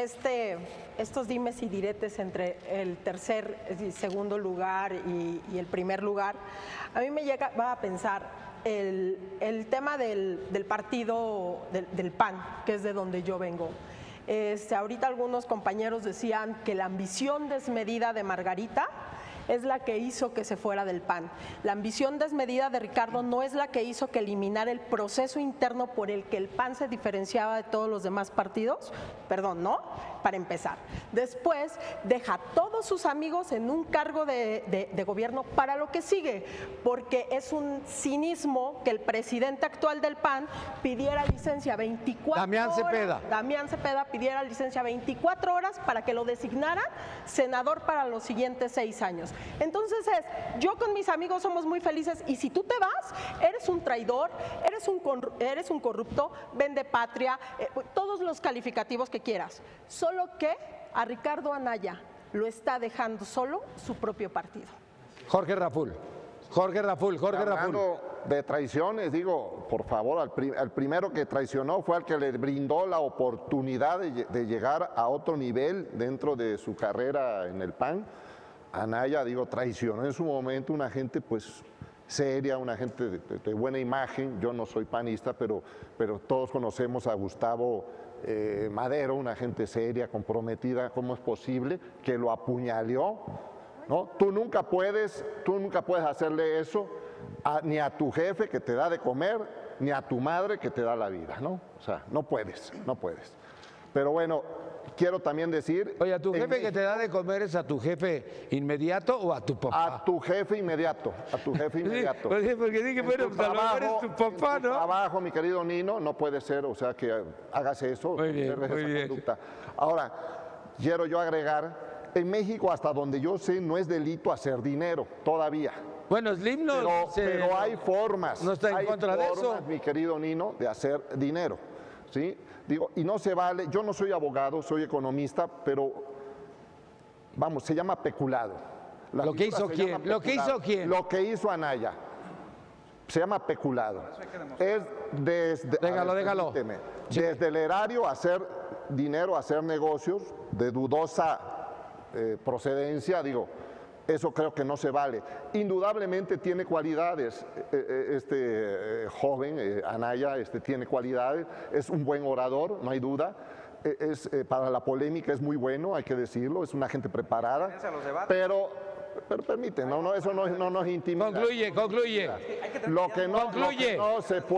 estos dimes y diretes entre el tercer y segundo lugar y el primer lugar, a mí me va a pensar el tema del partido del PAN, que es de donde yo vengo. Ahorita algunos compañeros decían que la ambición desmedida de Margarita es la que hizo que se fuera del PAN. La ambición desmedida de Ricardo no es la que hizo que eliminara el proceso interno por el que el PAN se diferenciaba de todos los demás partidos. Perdón, ¿no? Para empezar. Después, deja a todos sus amigos en un cargo de gobierno para lo que sigue, porque es un cinismo que el presidente actual del PAN pidiera licencia 24 Damián horas. Cepeda. Damián Cepeda pidiera licencia 24 horas para que lo designara senador para los siguientes 6 años. Entonces yo con mis amigos somos muy felices y si tú te vas, eres un traidor, eres un corrupto, vende patria, todos los calificativos que quieras. Solo que a Ricardo Anaya lo está dejando solo su propio partido. Jorge Raful. Hablando de traiciones, digo, por favor, al primero que traicionó fue al que le brindó la oportunidad de llegar a otro nivel dentro de su carrera en el PAN. Anaya, digo, traicionó en su momento una gente pues seria, una gente de buena imagen. Yo no soy panista, pero todos conocemos a Gustavo Madero, una gente seria, comprometida. ¿Cómo es posible que lo apuñaleó? ¿No? Tú nunca puedes hacerle eso ni a tu jefe que te da de comer, ni a tu madre que te da la vida, ¿no? O sea, no puedes. Pero bueno, quiero también decir... Oye, ¿a tu jefe que te da de comer es a tu jefe inmediato o a tu papá? A tu jefe inmediato, Sí, porque dije, bueno, pues a lo mejor es tu papá, en tu ¿no? trabajo, mi querido Nino, no puede ser, o sea, que hagas eso. Muy bien, observes muy esa bien. conducta. Ahora, quiero yo agregar, en México, hasta donde yo sé, no es delito hacer dinero, todavía. Bueno, Slim no... Pero hay formas. No está en contra de eso. Mi querido Nino, de hacer dinero, ¿sí? Digo, y no se vale, yo no soy abogado, soy economista, pero, vamos, se llama peculado. La ¿Lo que figura hizo se quién? llama ¿Lo que hizo peculado. quién? Lo que hizo Anaya. Se llama peculado. Es desde... Déjalo. permíteme, desde el erario hacer dinero, hacer negocios de dudosa procedencia, digo, eso creo que no se vale. Indudablemente tiene cualidades, este joven, Anaya, tiene cualidades, es un buen orador, no hay duda. Para la polémica es muy bueno, hay que decirlo, es una gente preparada. Pero permíteme, eso no nos intimida. Concluye. Lo que no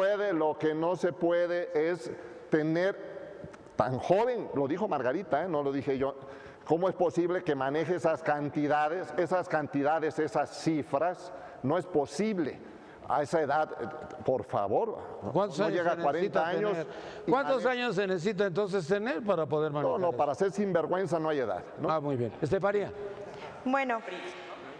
se puede es tener tan joven, lo dijo Margarita, no lo dije yo. ¿Cómo es posible que maneje esas cantidades, esas cifras? No es posible. A esa edad, por favor, ¿Cuántos no años llega a se 40 necesita años. tener? ¿Cuántos años se necesita entonces tener para poder manejar No, eso? para ser sinvergüenza no hay edad, ¿no? Ah, muy bien. Estefanía. Bueno,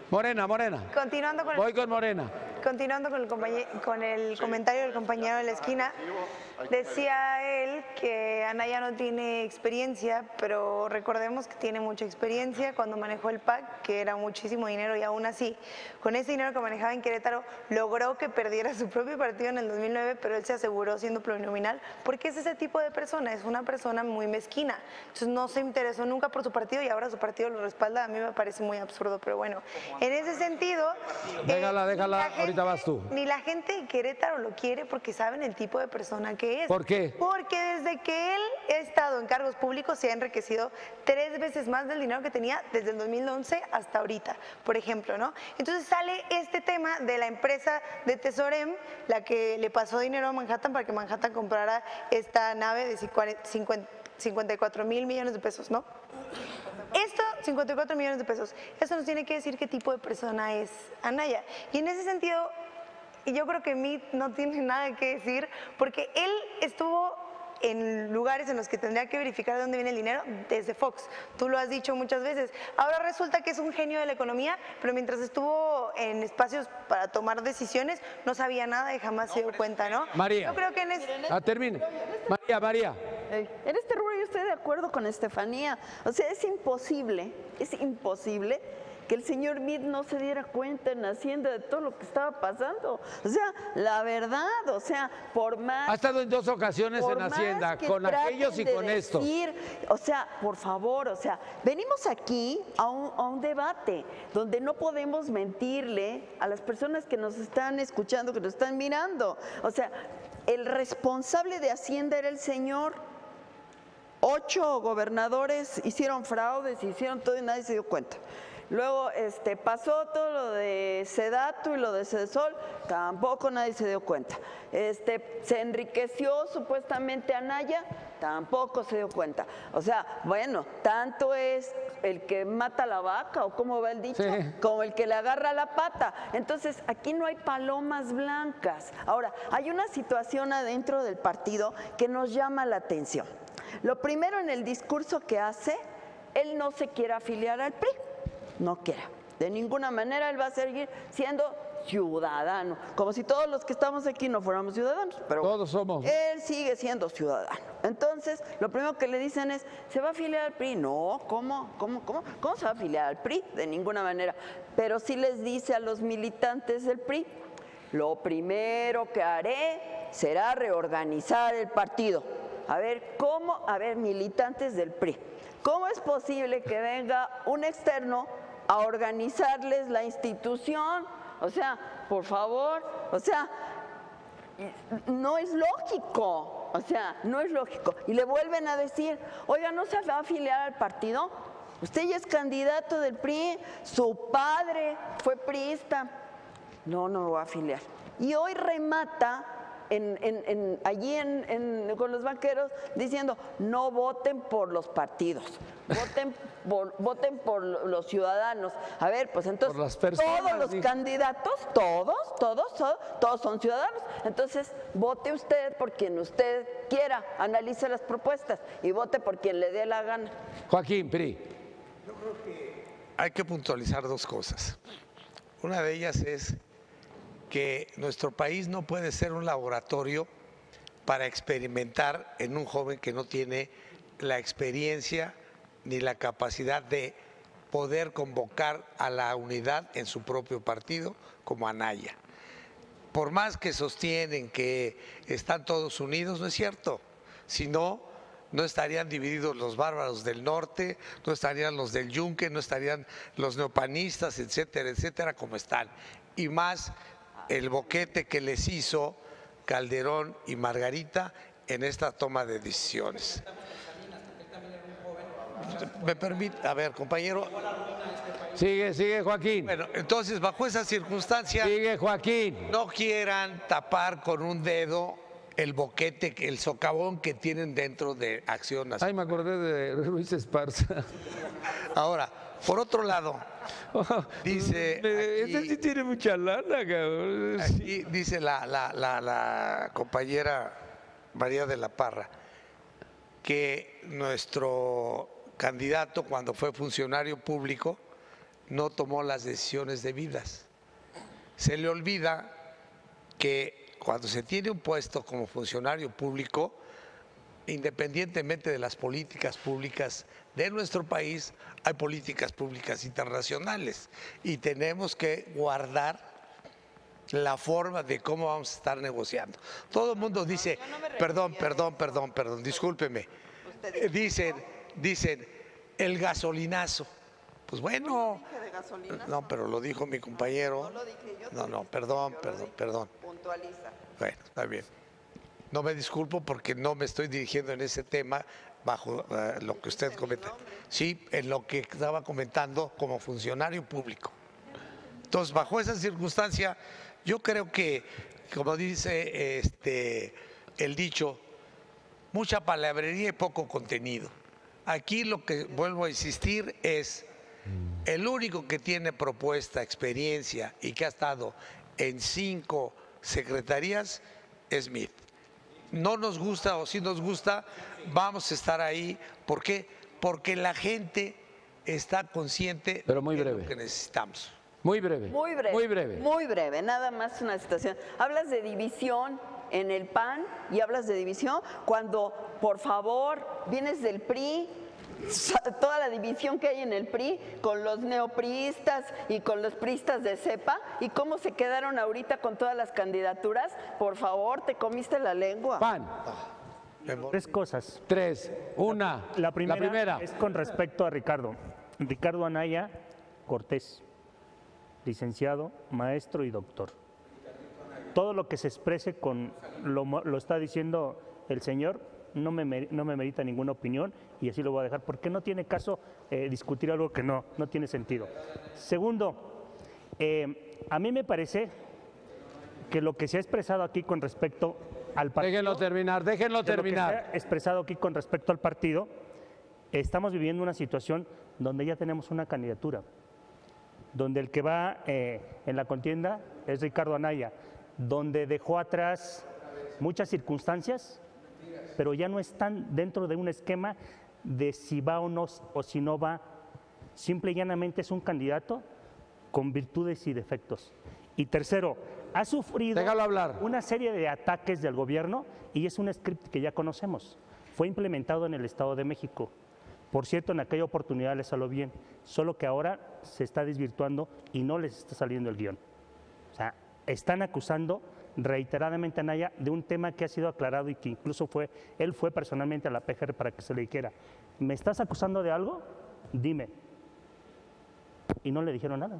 Morena. Continuando con Voy con Morena. Continuando con el comentario del compañero de la esquina, decía él que Anaya no tiene experiencia, pero recordemos que tiene mucha experiencia cuando manejó el PAC, que era muchísimo dinero, y aún así, con ese dinero que manejaba en Querétaro, logró que perdiera su propio partido en el 2009, pero él se aseguró siendo plurinominal, porque es ese tipo de persona, es una persona muy mezquina. Entonces no se interesó nunca por su partido y ahora su partido lo respalda. A mí me parece muy absurdo, pero bueno, en ese sentido... Déjala, ahorita vas tú. Ni la gente de Querétaro lo quiere porque saben el tipo de persona que es. ¿Por qué? Porque desde que él ha estado en cargos públicos se ha enriquecido 3 veces más del dinero que tenía desde el 2011 hasta ahorita, por ejemplo, ¿no? Entonces sale este tema de la empresa de Tesorem, la que le pasó dinero a Manhattan para que Manhattan comprara esta nave de 54,000 millones de pesos, ¿no? Esto, 54 millones de pesos, eso nos tiene que decir qué tipo de persona es Anaya. Y en ese sentido, yo creo que Meade no tiene nada que decir, porque él estuvo en lugares en los que tendría que verificar de dónde viene el dinero desde Fox. Tú lo has dicho muchas veces. Ahora resulta que es un genio de la economía, pero mientras estuvo en espacios para tomar decisiones, no sabía nada y jamás se dio cuenta, ¿no? María. Yo creo que termine. María. En este rubro yo estoy de acuerdo con Estefanía. O sea, es imposible que el señor Meade no se diera cuenta en Hacienda de todo lo que estaba pasando. O sea, la verdad, o sea, por más... Ha estado en 2 ocasiones en Hacienda, con aquellos y con estos. O sea, por favor, o sea, venimos aquí a un debate donde no podemos mentirle a las personas que nos están escuchando, que nos están mirando. O sea, el responsable de Hacienda era el señor. 8 gobernadores hicieron fraudes, hicieron todo y nadie se dio cuenta. Luego pasó todo lo de Sedatu y lo de Sedesol, tampoco nadie se dio cuenta. Se enriqueció supuestamente Anaya, tampoco se dio cuenta. O sea, bueno, tanto es el que mata la vaca, o cómo va el dicho, sí, como el que le agarra la pata. Entonces, aquí no hay palomas blancas. Ahora, hay una situación adentro del partido que nos llama la atención. Lo primero, en el discurso que hace, él no se quiere afiliar al PRI. No quiera. De ninguna manera él va a seguir siendo ciudadano, como si todos los que estamos aquí no fuéramos ciudadanos, pero todos somos. Él sigue siendo ciudadano. Entonces, lo primero que le dicen es, ¿se va a afiliar al PRI? No, ¿cómo se va a afiliar al PRI? De ninguna manera. Pero sí les dice a los militantes del PRI, lo primero que haré será reorganizar el partido. A ver, ¿cómo? A ver, militantes del PRI, ¿cómo es posible que venga un externo a organizarles la institución? O sea, por favor, o sea, no es lógico, o sea, no es lógico. Y le vuelven a decir, oiga, ¿no se va a afiliar al partido? Usted ya es candidato del PRI, su padre fue priista. No me va a afiliar. Y hoy remata allí con los banqueros diciendo, no voten por los partidos, voten por los ciudadanos. A ver, pues entonces todos los candidatos, todos son ciudadanos. Entonces vote usted por quien usted quiera, analice las propuestas y vote por quien le dé la gana. Joaquín, PRI. Yo creo que hay que puntualizar 2 cosas. Una de ellas es que nuestro país no puede ser un laboratorio para experimentar en un joven que no tiene la experiencia ni la capacidad de poder convocar a la unidad en su propio partido como Anaya. Por más que sostienen que están todos unidos, no es cierto. Si no, no estarían divididos los bárbaros del norte, no estarían los del Yunque, no estarían los neopanistas, etcétera, etcétera, como están. Y más el boquete que les hizo Calderón y Margarita en esta toma de decisiones. ¿Me permite? A ver, compañero. Sigue, Joaquín. Bueno, entonces, bajo esa circunstancia, sigue, Joaquín, no quieran tapar con un dedo el boquete, el socavón que tienen dentro de Acción Nacional. Ay, me acordé de Ruiz Esparza. Ahora, por otro lado, dice... Este sí tiene mucha lana, cabrón. Aquí dice la compañera María de la Parra que nuestro candidato, cuando fue funcionario público, no tomó las decisiones debidas. Se le olvida que cuando se tiene un puesto como funcionario público, independientemente de las políticas públicas de nuestro país, hay políticas públicas internacionales y tenemos que guardar la forma de cómo vamos a estar negociando. Todo el mundo dice, perdón, discúlpeme, dicen el gasolinazo. Pues bueno, no, pero lo dijo mi compañero. No lo dije yo. No, perdón. Puntualiza. Bueno, está bien. No me disculpo porque no me estoy dirigiendo en ese tema bajo lo que usted comenta. Sí, en lo que estaba comentando como funcionario público. Entonces, bajo esa circunstancia, yo creo que, como dice el dicho, mucha palabrería y poco contenido. Aquí lo que vuelvo a insistir es, el único que tiene propuesta, experiencia y que ha estado en 5 secretarías es Meade. No nos gusta o si nos gusta, vamos a estar ahí. ¿Por qué? Porque la gente está consciente de lo que necesitamos. Muy breve, nada más una situación. Hablas de división en el PAN y hablas de división cuando, por favor, vienes del PRI, toda la división que hay en el PRI con los neopriistas y con los priistas de cepa y cómo se quedaron ahorita con todas las candidaturas. Por favor, te comiste la lengua. PAN. 3 cosas. 3. Una. La primera es con respecto a Ricardo Anaya Cortés, licenciado, maestro y doctor. Todo lo que se exprese lo está diciendo el señor, no me merita ninguna opinión y así lo voy a dejar, porque no tiene caso discutir algo que no tiene sentido. Segundo, a mí me parece que lo que se ha expresado aquí con respecto al partido… Déjenlo terminar. Lo que se ha expresado aquí con respecto al partido, estamos viviendo una situación donde ya tenemos una candidatura, donde el que va en la contienda es Ricardo Anaya, donde dejó atrás muchas circunstancias, pero ya no están dentro de un esquema de si va o no, o si no va. Simple y llanamente es un candidato con virtudes y defectos. Y tercero, ha sufrido una serie de ataques del gobierno y es un script que ya conocemos. Fue implementado en el Estado de México. Por cierto, en aquella oportunidad les salió bien, solo que ahora se está desvirtuando y no les está saliendo el guión. O sea, están acusando reiteradamente a Anaya de un tema que ha sido aclarado y que incluso él fue personalmente a la PGR para que se le dijera, ¿me estás acusando de algo? Dime. Y no le dijeron nada.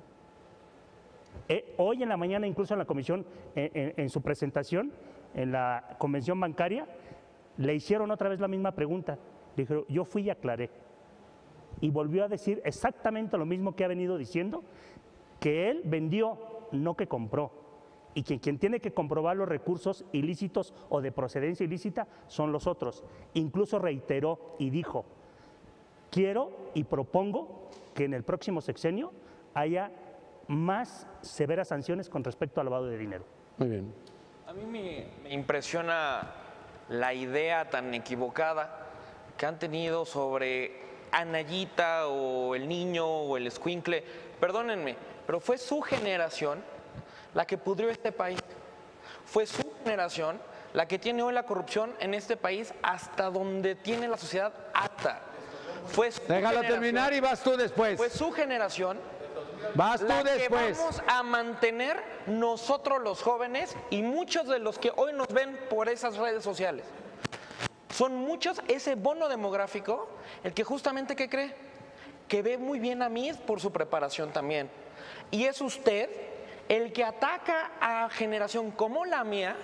Hoy en la mañana, incluso en la comisión, en su presentación, en la convención bancaria, le hicieron otra vez la misma pregunta. Le dijeron, yo fui y aclaré. Y volvió a decir exactamente lo mismo que ha venido diciendo, que él vendió, no que compró. Y quien tiene que comprobar los recursos ilícitos o de procedencia ilícita son los otros. Incluso reiteró y dijo, quiero y propongo que en el próximo sexenio haya más severas sanciones con respecto al lavado de dinero. Muy bien. A mí me impresiona la idea tan equivocada que han tenido sobre Anayita o el niño o el escuincle. Perdónenme, pero fue su generación la que pudrió este país. Fue su generación la que tiene hoy la corrupción en este país hasta donde tiene la sociedad hasta. Déjalo terminar y vas tú después. Fue su generación vas tú después. Que vamos a mantener nosotros los jóvenes y muchos de los que hoy nos ven por esas redes sociales. Son muchos, ese bono demográfico, el que justamente, ¿qué cree? Que ve muy bien a mí por su preparación también. Y es usted el que ataca a generación como la mía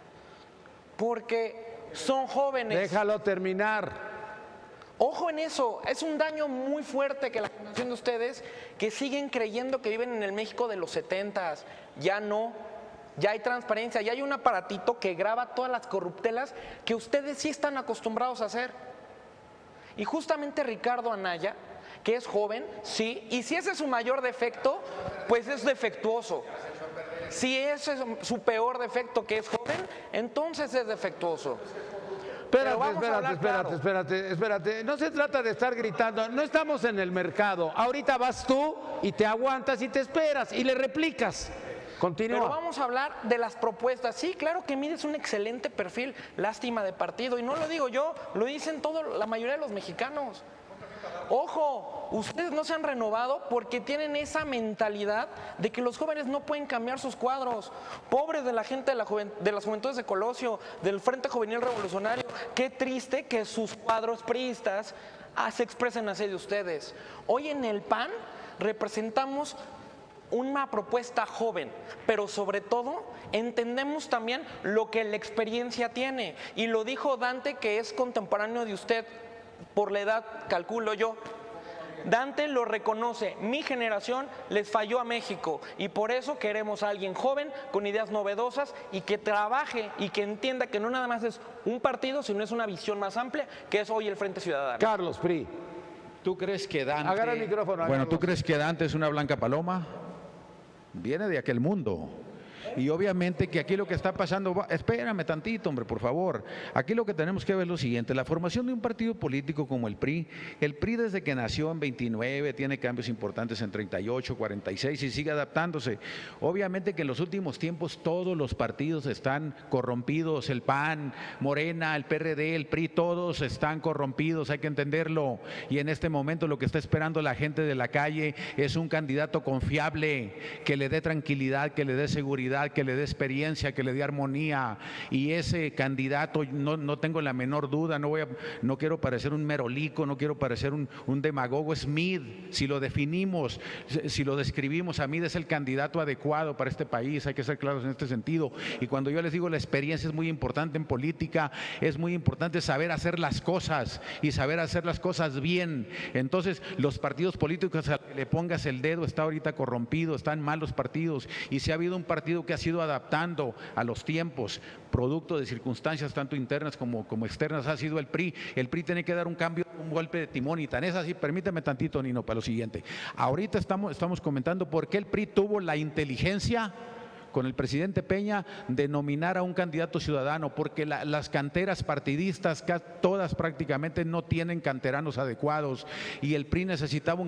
porque son jóvenes. Déjalo terminar. Ojo en eso, es un daño muy fuerte que la generación de ustedes que siguen creyendo que viven en el México de los 70s, ya no, ya hay transparencia, ya hay un aparatito que graba todas las corruptelas que ustedes sí están acostumbrados a hacer. Y justamente Ricardo Anaya, que es joven, sí, y si ese es su mayor defecto, pues es defectuoso. Si ese es su peor defecto, que es joven, entonces es defectuoso. Espérate, vamos a hablar claro. espérate. No se trata de estar gritando. No estamos en el mercado. Ahorita vas tú y te aguantas y te esperas y le replicas. Continúa. Pero vamos a hablar de las propuestas. Sí, claro que mides un excelente perfil, lástima de partido. Y no lo digo yo, lo dicen la mayoría de los mexicanos. Ojo, ustedes no se han renovado porque tienen esa mentalidad de que los jóvenes no pueden cambiar sus cuadros. Pobres de la gente de las juventudes de Colosio, del Frente Juvenil Revolucionario. Qué triste que sus cuadros priistas se expresen así de ustedes. Hoy en el PAN representamos una propuesta joven, pero sobre todo entendemos también lo que la experiencia tiene. Y lo dijo Dante, que es contemporáneo de usted, por la edad, calculo yo. Dante lo reconoce, mi generación les falló a México y por eso queremos a alguien joven, con ideas novedosas y que trabaje y que entienda que no nada más es un partido, sino es una visión más amplia, que es hoy el Frente Ciudadano. Carlos PRI. ¿Tú crees que Dante... Agarra el micrófono. Bueno, ¿tú crees que Dante es una blanca paloma? Viene de aquel mundo. Y obviamente que aquí lo que está pasando, espérame tantito, hombre, por favor. Aquí lo que tenemos que ver es lo siguiente: la formación de un partido político como el PRI desde que nació en 29 tiene cambios importantes en 38, 46 y sigue adaptándose. Obviamente que en los últimos tiempos todos los partidos están corrompidos, el PAN, Morena, el PRD, el PRI, todos están corrompidos, hay que entenderlo. Y en este momento lo que está esperando la gente de la calle es un candidato confiable, que le dé tranquilidad, que le dé seguridad, que le dé experiencia, que le dé armonía. Y ese candidato, no tengo la menor duda, no quiero parecer un merolico, no quiero parecer un demagogo, es Mid. Si lo definimos, si lo describimos, a Mid es el candidato adecuado para este país, hay que ser claros en este sentido. Y cuando yo les digo la experiencia es muy importante en política, es muy importante saber hacer las cosas y saber hacer las cosas bien. Entonces los partidos políticos, a que le pongas el dedo, está ahorita corrompido, están mal los partidos. Y si ha habido un partido que ha sido adaptando a los tiempos, producto de circunstancias tanto internas como externas, ha sido el PRI. El PRI tiene que dar un cambio, un golpe de timón, y tan es así. Permíteme tantito, Nino, para lo siguiente. Ahorita estamos comentando por qué el PRI tuvo la inteligencia con el presidente Peña de nominar a un candidato ciudadano, porque las canteras partidistas todas prácticamente no tienen canteranos adecuados, y el PRI necesitaba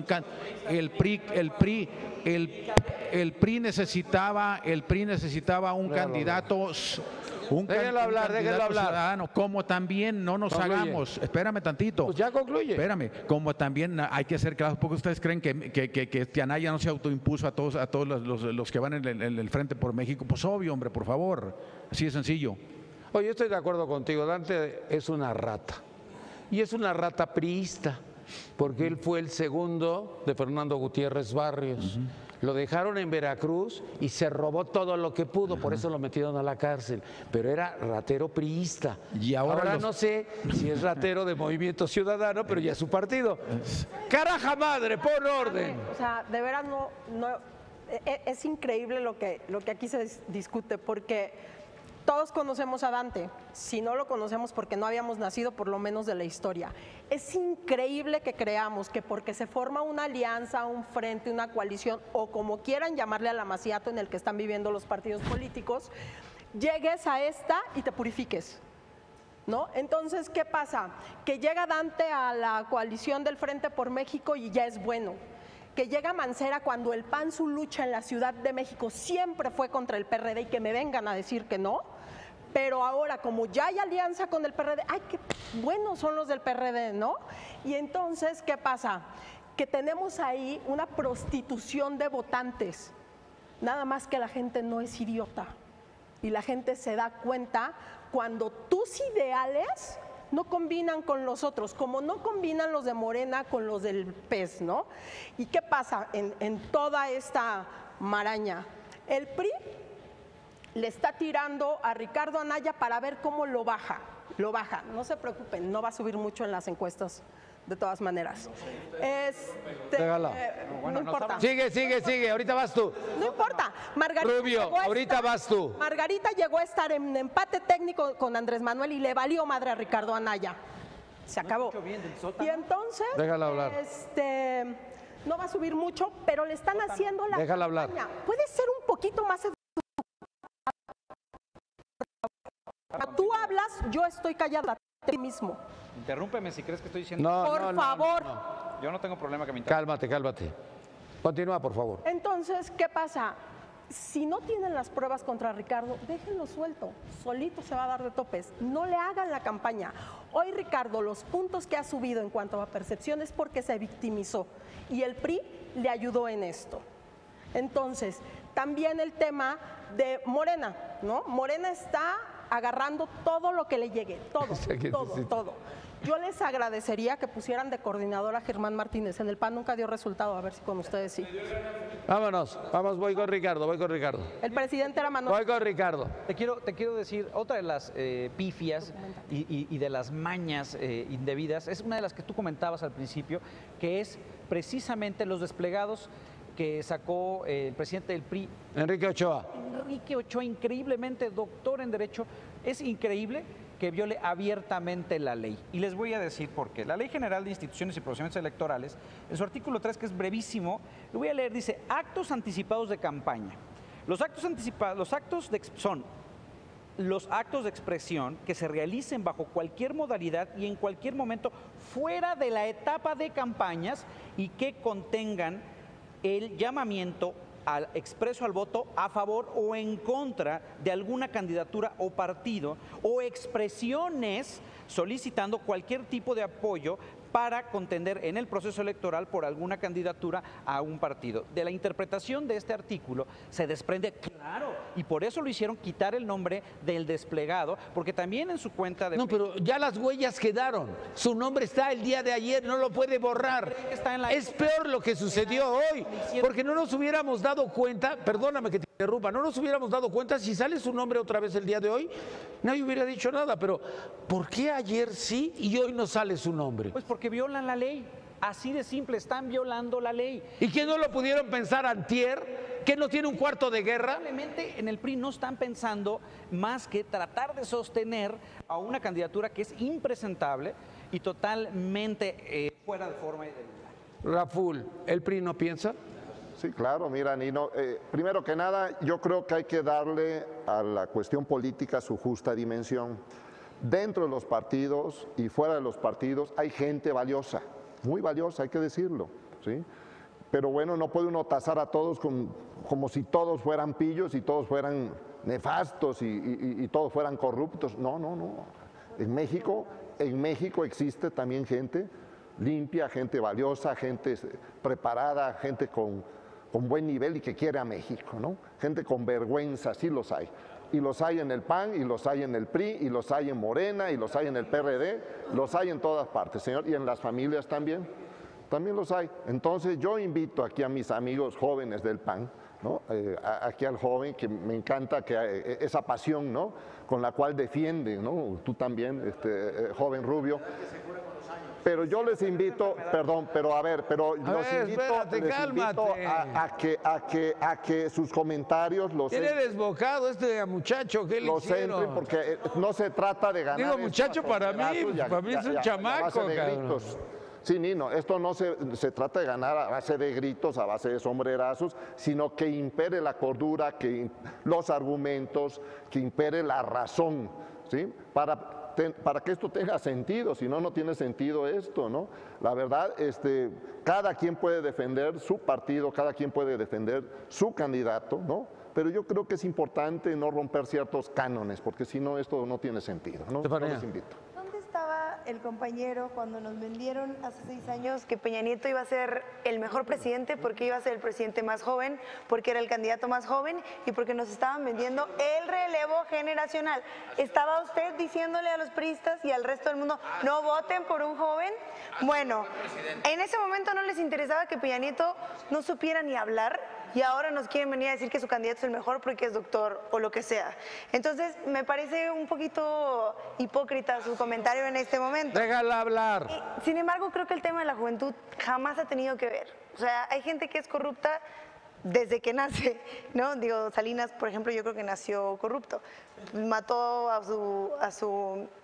el PRI necesitaba un candidato. Déjelo hablar. Ciudadano, como también no nos hagamos, espérame tantito. Pues ya concluye. Espérame, como también hay que ser claros, porque ustedes creen que Anaya no se autoimpuso a todos los que van en el Frente por México. Pues obvio, hombre, por favor, así de sencillo. Oye, yo estoy de acuerdo contigo, Dante es una rata, y es una rata priista, porque él fue el segundo de Fernando Gutiérrez Barrios. Lo dejaron en Veracruz y se robó todo lo que pudo, por eso lo metieron a la cárcel. Pero era ratero priista. Y ahora no sé si es ratero de Movimiento Ciudadano, pero ya es su partido. ¡Caraja madre, pon orden! O sea, de veras es increíble lo que aquí se discute, porque todos conocemos a Dante, si no lo conocemos porque no habíamos nacido, por lo menos de la historia. Es increíble que creamos que porque se forma una alianza, un frente, una coalición, o como quieran llamarle al amaciato en el que están viviendo los partidos políticos, llegues a esta y te purifiques, ¿no? Entonces, ¿qué pasa? Que llega Dante a la coalición del Frente por México y ya es bueno. Que llega Mancera cuando el PAN, su lucha en la Ciudad de México siempre fue contra el PRD, y que me vengan a decir que no. Pero ahora, como ya hay alianza con el PRD, ¡ay, qué buenos son los del PRD!, ¿no? Y entonces, ¿qué pasa? Que tenemos ahí una prostitución de votantes. Nada más que la gente no es idiota. Y la gente se da cuenta cuando tus ideales no combinan con los otros, como no combinan los de Morena con los del PES, ¿no? ¿Y qué pasa en toda esta maraña? El PRI le está tirando a Ricardo Anaya para ver cómo lo baja. No se preocupen, no va a subir mucho en las encuestas, de todas maneras. No importa. Sigue, ahorita vas tú. No importa. Margarita Rubio, ahorita vas tú. Margarita llegó a estar en empate técnico con Andrés Manuel y le valió madre a Ricardo Anaya. Se acabó. Y entonces, déjala hablar. No va a subir mucho, pero le están haciendo la déjala campaña. hablar. Puede ser un poquito más educado. Tú hablas, yo estoy callada. mismo. Interrúmpeme si crees que estoy diciendo. No, Por no, no, favor. no, no. Yo no tengo problema que me interrumpa. Cálmate. Continúa, por favor. Entonces, ¿qué pasa? Si no tienen las pruebas contra Ricardo, déjenlo suelto, solito se va a dar de topes, no le hagan la campaña. Hoy Ricardo, los puntos que ha subido en cuanto a percepción es porque se victimizó y el PRI le ayudó en esto. Entonces, también el tema de Morena, ¿no? Morena está agarrando todo lo que le llegue, todo. Yo les agradecería que pusieran de coordinador a Germán Martínez. En el PAN nunca dio resultado, a ver si con ustedes sí. Vámonos, voy con Ricardo. El presidente era Manuel. Voy con Ricardo. Te quiero decir, otra de las pifias y de las mañas indebidas es una de las que tú comentabas al principio, que es precisamente los desplegados que sacó el presidente del PRI. Enrique Ochoa, increíblemente doctor en Derecho. Es increíble que viole abiertamente la ley. Y les voy a decir por qué. La Ley General de Instituciones y Procedimientos Electorales, en su artículo 3, que es brevísimo, lo voy a leer, dice: actos anticipados de campaña. Los actos anticipados, son los actos de expresión que se realicen bajo cualquier modalidad y en cualquier momento fuera de la etapa de campañas y que contengan el llamamiento expreso al voto a favor o en contra de alguna candidatura o partido, o expresiones solicitando cualquier tipo de apoyo para contender en el proceso electoral por alguna candidatura a un partido. De la interpretación de este artículo se desprende, claro, y por eso lo hicieron, quitar el nombre del desplegado, porque también en su cuenta de... No, pero ya las huellas quedaron. Su nombre está el día de ayer, no lo puede borrar. Es peor lo que sucedió hoy, porque no nos hubiéramos dado cuenta, perdóname que te interrumpa, no nos hubiéramos dado cuenta si sale su nombre otra vez el día de hoy, nadie hubiera dicho nada, pero ¿por qué ayer sí y hoy no sale su nombre? Pues porque violan la ley, así de simple, están violando la ley. ¿Y que no lo pudieron pensar antier? ¿Que no tiene un cuarto de guerra? Probablemente en el PRI no están pensando más que tratar de sostener a una candidatura que es impresentable y totalmente fuera de forma y de lugar. Raful, ¿el PRI no piensa? Sí, claro, mira, Nino, primero que nada, yo creo que hay que darle a la cuestión política su justa dimensión. Dentro de los partidos y fuera de los partidos hay gente valiosa, muy valiosa, hay que decirlo, ¿sí? Pero bueno, no puede uno tasar a todos como si todos fueran pillos y todos fueran nefastos y todos fueran corruptos. No. En México existe también gente limpia, gente valiosa, gente preparada, gente con buen nivel y que quiere a México, ¿no? Gente con vergüenza, sí los hay. Y los hay en el PAN, y los hay en el PRI, y los hay en Morena, y los hay en el PRD, los hay en todas partes, señor, y en las familias también los hay. Entonces yo invito aquí a mis amigos jóvenes del PAN, ¿no? Aquí al joven que me encanta que esa pasión, ¿no? Con la cual defiende, ¿no? Tú también, joven rubio. Pero yo les invito, los invito a que sus comentarios los tiene desbocado este muchacho, ¿qué le hicieron? Porque no se trata de ganar. Digo, muchacho, para mí es un chamaco, cabrón. Sí, Nino, esto no se trata de ganar a base de gritos, a base de sombrerazos, sino que impere la cordura, que los argumentos, que impere la razón, ¿sí? Para que esto tenga sentido, si no, no tiene sentido esto, ¿no? La verdad, cada quien puede defender su partido, cada quien puede defender su candidato, ¿no? Pero yo creo que es importante no romper ciertos cánones, porque si no, esto no tiene sentido, ¿no? Yo les invito. ¿Dónde estaba el compañero cuando nos vendieron hace 6 años que Peña Nieto iba a ser el mejor presidente porque iba a ser el presidente más joven, porque era el candidato más joven y porque nos estaban vendiendo el relevo generacional? ¿Estaba usted diciéndole a los priistas y al resto del mundo no voten por un joven? Bueno, en ese momento no les interesaba que Peña Nieto no supiera ni hablar, y ahora nos quieren venir a decir que su candidato es el mejor porque es doctor o lo que sea. Entonces, me parece un poquito hipócrita su comentario en este momento. Déjala hablar. Sin embargo, creo que el tema de la juventud jamás ha tenido que ver. O sea, hay gente que es corrupta desde que nace, ¿no? Digo, Salinas, por ejemplo, yo creo que nació corrupto. Mató a su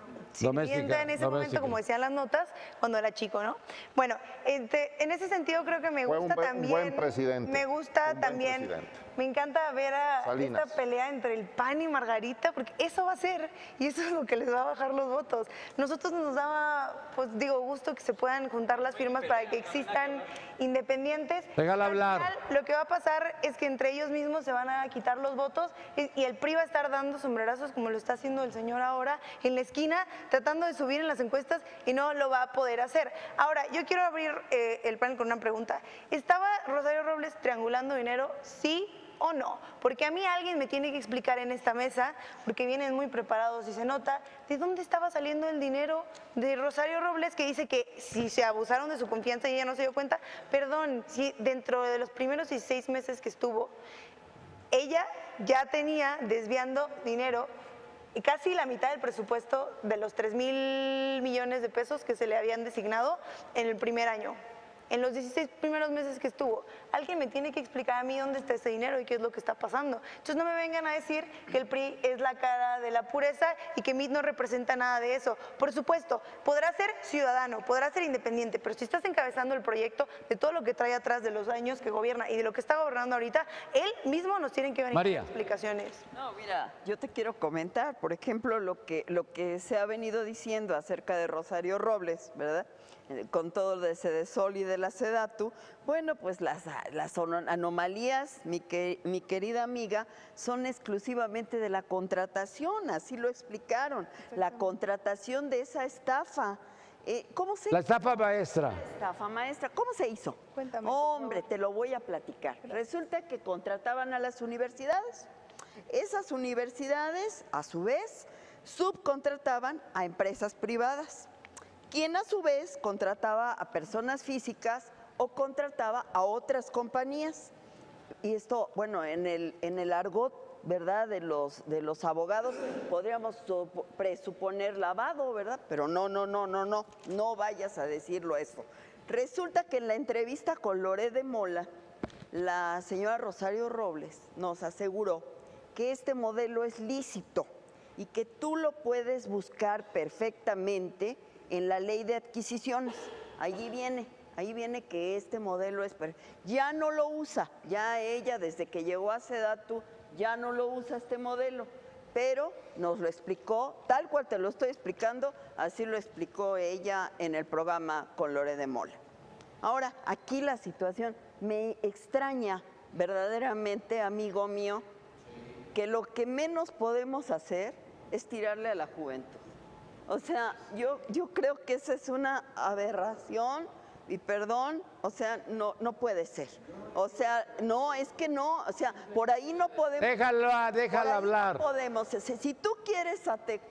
sirvienta en ese momento, como decían las notas, cuando era chico, ¿no? Bueno, en ese sentido creo que me gusta también. Un buen presidente. Me gusta también. Me encanta ver a Salinas. esta pelea entre el PAN y Margarita, porque eso va a ser, y eso es lo que les va a bajar los votos. Nosotros nos daba, pues digo, gusto que se puedan juntar las firmas para que existan independientes. Déjala hablar. Al final, lo que va a pasar es que entre ellos mismos se van a quitar los votos y el PRI va a estar dando sombrerazos como lo está haciendo el señor ahora en la esquina, tratando de subir en las encuestas y no lo va a poder hacer. Ahora, yo quiero abrir el panel con una pregunta. ¿Estaba Rosario Robles triangulando dinero? ¿Sí o no? Porque a mí alguien me tiene que explicar en esta mesa, porque vienen muy preparados y se nota, ¿de dónde estaba saliendo el dinero de Rosario Robles, que dice que si se abusaron de su confianza y ella no se dio cuenta? Perdón, si dentro de los primeros 16 meses que estuvo, ella ya tenía desviando dinero, casi la mitad del presupuesto de los 3,000 millones de pesos que se le habían designado en el primer año. En los 16 primeros meses que estuvo, alguien me tiene que explicar a mí dónde está ese dinero y qué es lo que está pasando. Entonces no me vengan a decir que el PRI es la cara de la pureza y que MIT no representa nada de eso. Por supuesto, podrá ser ciudadano, podrá ser independiente, pero si estás encabezando el proyecto de todo lo que trae atrás de los años que gobierna y de lo que está gobernando ahorita, él mismo nos tiene que venir María. con explicaciones. No, mira, yo te quiero comentar, por ejemplo, lo que se ha venido diciendo acerca de Rosario Robles, ¿verdad? Con todo lo de Sedesol y de la Sedatu, bueno, pues las anomalías, mi querida amiga, son exclusivamente de la contratación, así lo explicaron, la contratación de esa estafa. ¿Cómo se hizo? La estafa maestra. La estafa maestra, ¿cómo se hizo? Cuéntame, Hombre, te lo voy a platicar. Resulta que contrataban a las universidades. Esas universidades, a su vez, subcontrataban a empresas privadas, quien a su vez contrataba a personas físicas o contrataba a otras compañías. Y esto, bueno, en el argot, ¿verdad?, de los abogados, podríamos presuponer lavado, ¿verdad? Pero no vayas a decirlo eso. Resulta que en la entrevista con Loret de Mola, la señora Rosario Robles nos aseguró que este modelo es lícito y que tú lo puedes buscar perfectamente en la ley de adquisiciones. Ahí viene que este modelo es, ya no lo usa, ya ella desde que llegó a Sedatu ya no lo usa este modelo, pero nos lo explicó, tal cual te lo estoy explicando, así lo explicó ella en el programa con Loret de Mola. Ahora, aquí la situación me extraña verdaderamente, amigo mío, que lo que menos podemos hacer es tirarle a la juventud. O sea, yo creo que esa es una aberración y perdón, o sea, no puede ser. O sea, no, es que no, o sea, por ahí no podemos. Déjala hablar. No podemos, si tú quieres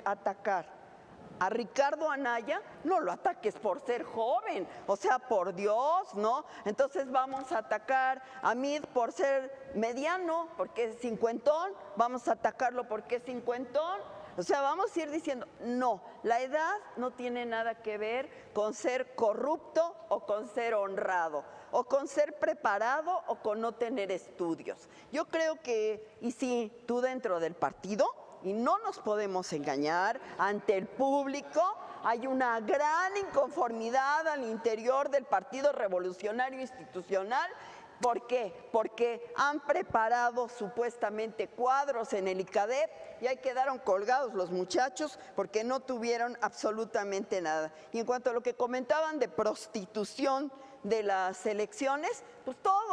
atacar a Ricardo Anaya, no lo ataques por ser joven, o sea, por Dios, ¿no? Entonces vamos a atacar a Mid por ser mediano, porque es cincuentón, vamos a atacarlo porque es cincuentón. O sea, vamos a ir diciendo, no, la edad no tiene nada que ver con ser corrupto o con ser honrado, o con ser preparado o con no tener estudios. Yo creo que, y sí, tú dentro del partido, y no nos podemos engañar, ante el público hay una gran inconformidad al interior del Partido Revolucionario Institucional. ¿Por qué? Porque han preparado supuestamente cuadros en el ICADEP y ahí quedaron colgados los muchachos porque no tuvieron absolutamente nada. Y en cuanto a lo que comentaban de prostitución de las elecciones, pues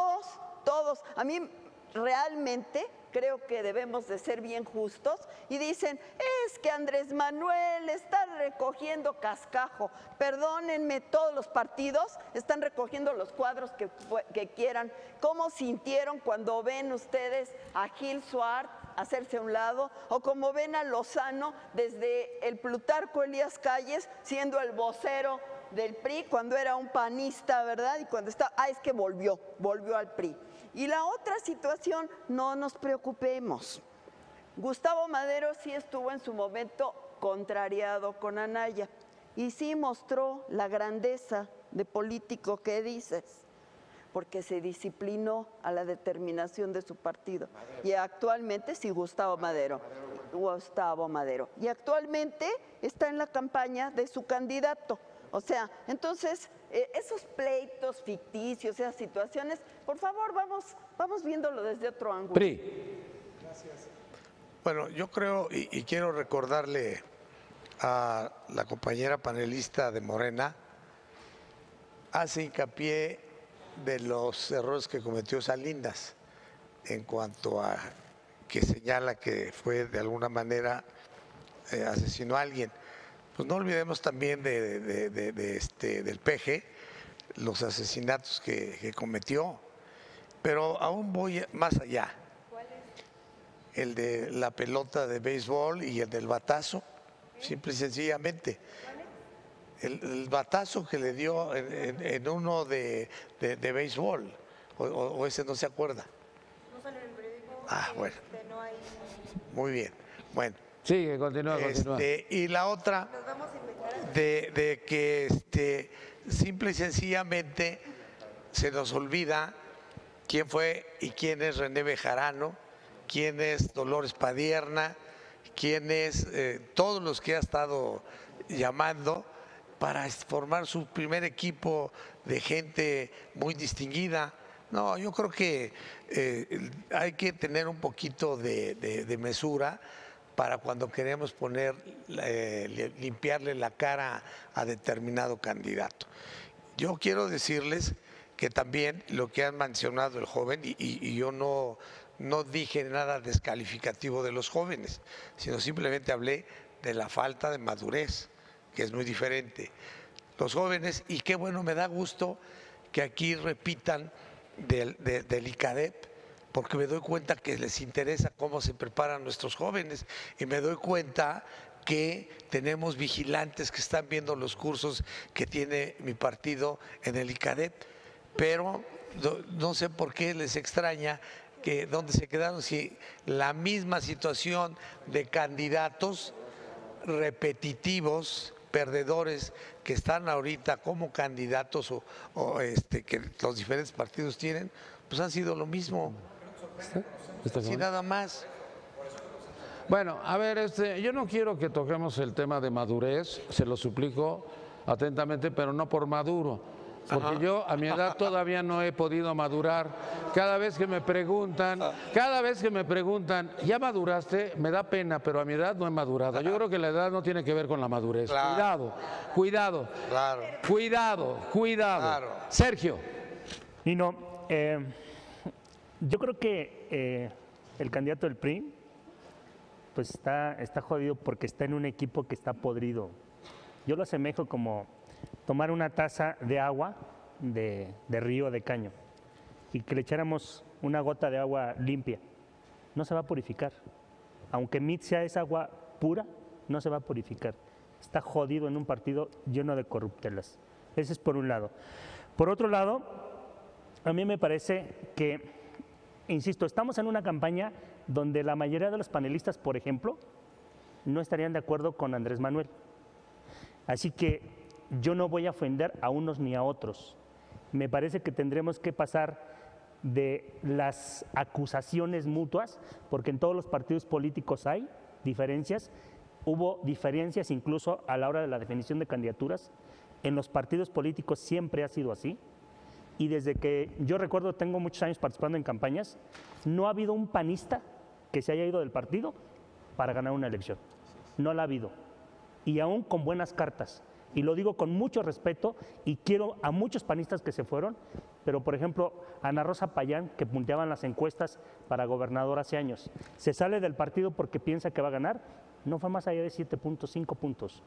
todos, a mí realmente creo que debemos de ser bien justos y dicen, es que Andrés Manuel está recogiendo cascajo. Perdónenme, todos los partidos están recogiendo los cuadros que quieran. ¿Cómo sintieron cuando ven ustedes a Gil Suárez hacerse a un lado? O como ven a Lozano desde el Plutarco Elías Calles siendo el vocero del PRI cuando era un panista, ¿verdad? Y cuando está, es que volvió al PRI. Y la otra situación, no nos preocupemos. Gustavo Madero sí estuvo en su momento contrariado con Anaya y sí mostró la grandeza de político que dices, porque se disciplinó a la determinación de su partido. Y actualmente sí, Gustavo Madero. Gustavo Madero. Y actualmente está en la campaña de su candidato. O sea, entonces, esos pleitos ficticios, esas situaciones, por favor, vamos viéndolo desde otro ángulo. PRI. Bueno, yo creo y quiero recordarle a la compañera panelista de Morena, hace hincapié de los errores que cometió Salinas en cuanto a que señala que fue de alguna manera asesinó a alguien. Pues no olvidemos también del PG, los asesinatos que cometió, pero aún voy más allá. El de la pelota de béisbol y el del batazo, simple y sencillamente. El batazo que le dio en uno de béisbol, o ese no se acuerda. No salió en el periódico. Ah, bueno. No hay... Muy bien. Bueno. Sigue, continúa. Y la otra, de que simple y sencillamente se nos olvida quién fue y quién es René Bejarano, quién es Dolores Padierna, quién es todos los que ha estado llamando para formar su primer equipo de gente muy distinguida. No, yo creo que hay que tener un poquito de mesura para cuando queremos limpiarle la cara a determinado candidato. Yo quiero decirles que también lo que han mencionado el joven, y yo no dije nada descalificativo de los jóvenes, sino simplemente hablé de la falta de madurez, que es muy diferente. Los jóvenes, y qué bueno, me da gusto que aquí repitan del ICADEP, porque me doy cuenta que les interesa cómo se preparan nuestros jóvenes y me doy cuenta que tenemos vigilantes que están viendo los cursos que tiene mi partido en el ICADEP, pero no sé por qué les extraña que dónde se quedaron, si la misma situación de candidatos repetitivos, perdedores que están ahorita como candidatos que los diferentes partidos tienen, pues han sido lo mismo. Sin nada más. Bueno, a ver, yo no quiero que toquemos el tema de madurez, se lo suplico atentamente, pero no por Maduro, porque yo a mi edad todavía no he podido madurar. Cada vez que me preguntan, ¿ya maduraste? Me da pena, pero a mi edad no he madurado. Yo creo que la edad no tiene que ver con la madurez. Claro. Cuidado. Claro. Cuidado. Claro. Sergio. Yo creo que el candidato del PRI pues está jodido porque está en un equipo que está podrido. Yo lo asemejo como tomar una taza de agua de río, de caño, y que le echáramos una gota de agua limpia. No se va a purificar. Aunque MIT sea esa agua pura, no se va a purificar. Está jodido en un partido lleno de corruptelas. Ese es por un lado. Por otro lado, a mí me parece que, insisto, estamos en una campaña donde la mayoría de los panelistas, por ejemplo, no estarían de acuerdo con Andrés Manuel. Así que yo no voy a ofender a unos ni a otros. Me parece que tendremos que pasar de las acusaciones mutuas, porque en todos los partidos políticos hay diferencias. Hubo diferencias incluso a la hora de la definición de candidaturas. En los partidos políticos siempre ha sido así. Y desde que yo recuerdo, tengo muchos años participando en campañas, no ha habido un panista que se haya ido del partido para ganar una elección. No la ha habido. Y aún con buenas cartas. Y lo digo con mucho respeto y quiero a muchos panistas que se fueron, pero por ejemplo, Ana Rosa Payán, que punteaban las encuestas para gobernador hace años, se sale del partido porque piensa que va a ganar, no fue más allá de 7 puntos, 5 puntos.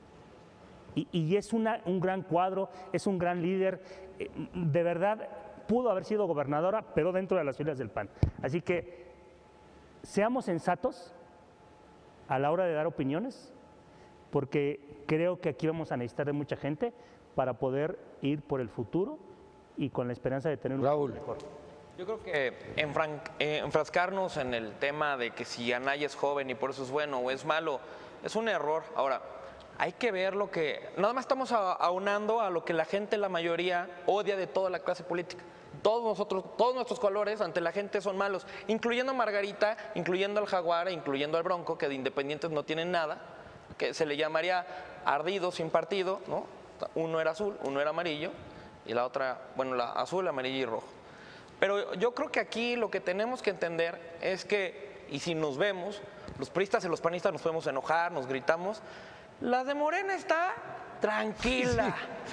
Y es un gran cuadro, es un gran líder, de verdad pudo haber sido gobernadora, pero dentro de las filas del PAN. Así que seamos sensatos a la hora de dar opiniones, porque creo que aquí vamos a necesitar de mucha gente para poder ir por el futuro y con la esperanza de tener un futuro mejor. Yo creo que enfrascarnos en el tema de que si Anaya es joven y por eso es bueno o es malo, es un error. Ahora, hay que ver lo que... Nada más estamos aunando a lo que la gente, la mayoría, odia de toda la clase política. todos nuestros colores ante la gente son malos, incluyendo a Margarita, incluyendo al Jaguar, incluyendo al Bronco, que de independientes no tienen nada, que se le llamaría ardido sin partido, ¿no? Uno era azul, uno era amarillo, y la otra, bueno, la azul, amarilla y rojo. Pero yo creo que aquí lo que tenemos que entender es que, y si nos vemos, los priistas y los panistas nos podemos enojar, nos gritamos, la de Morena está tranquila.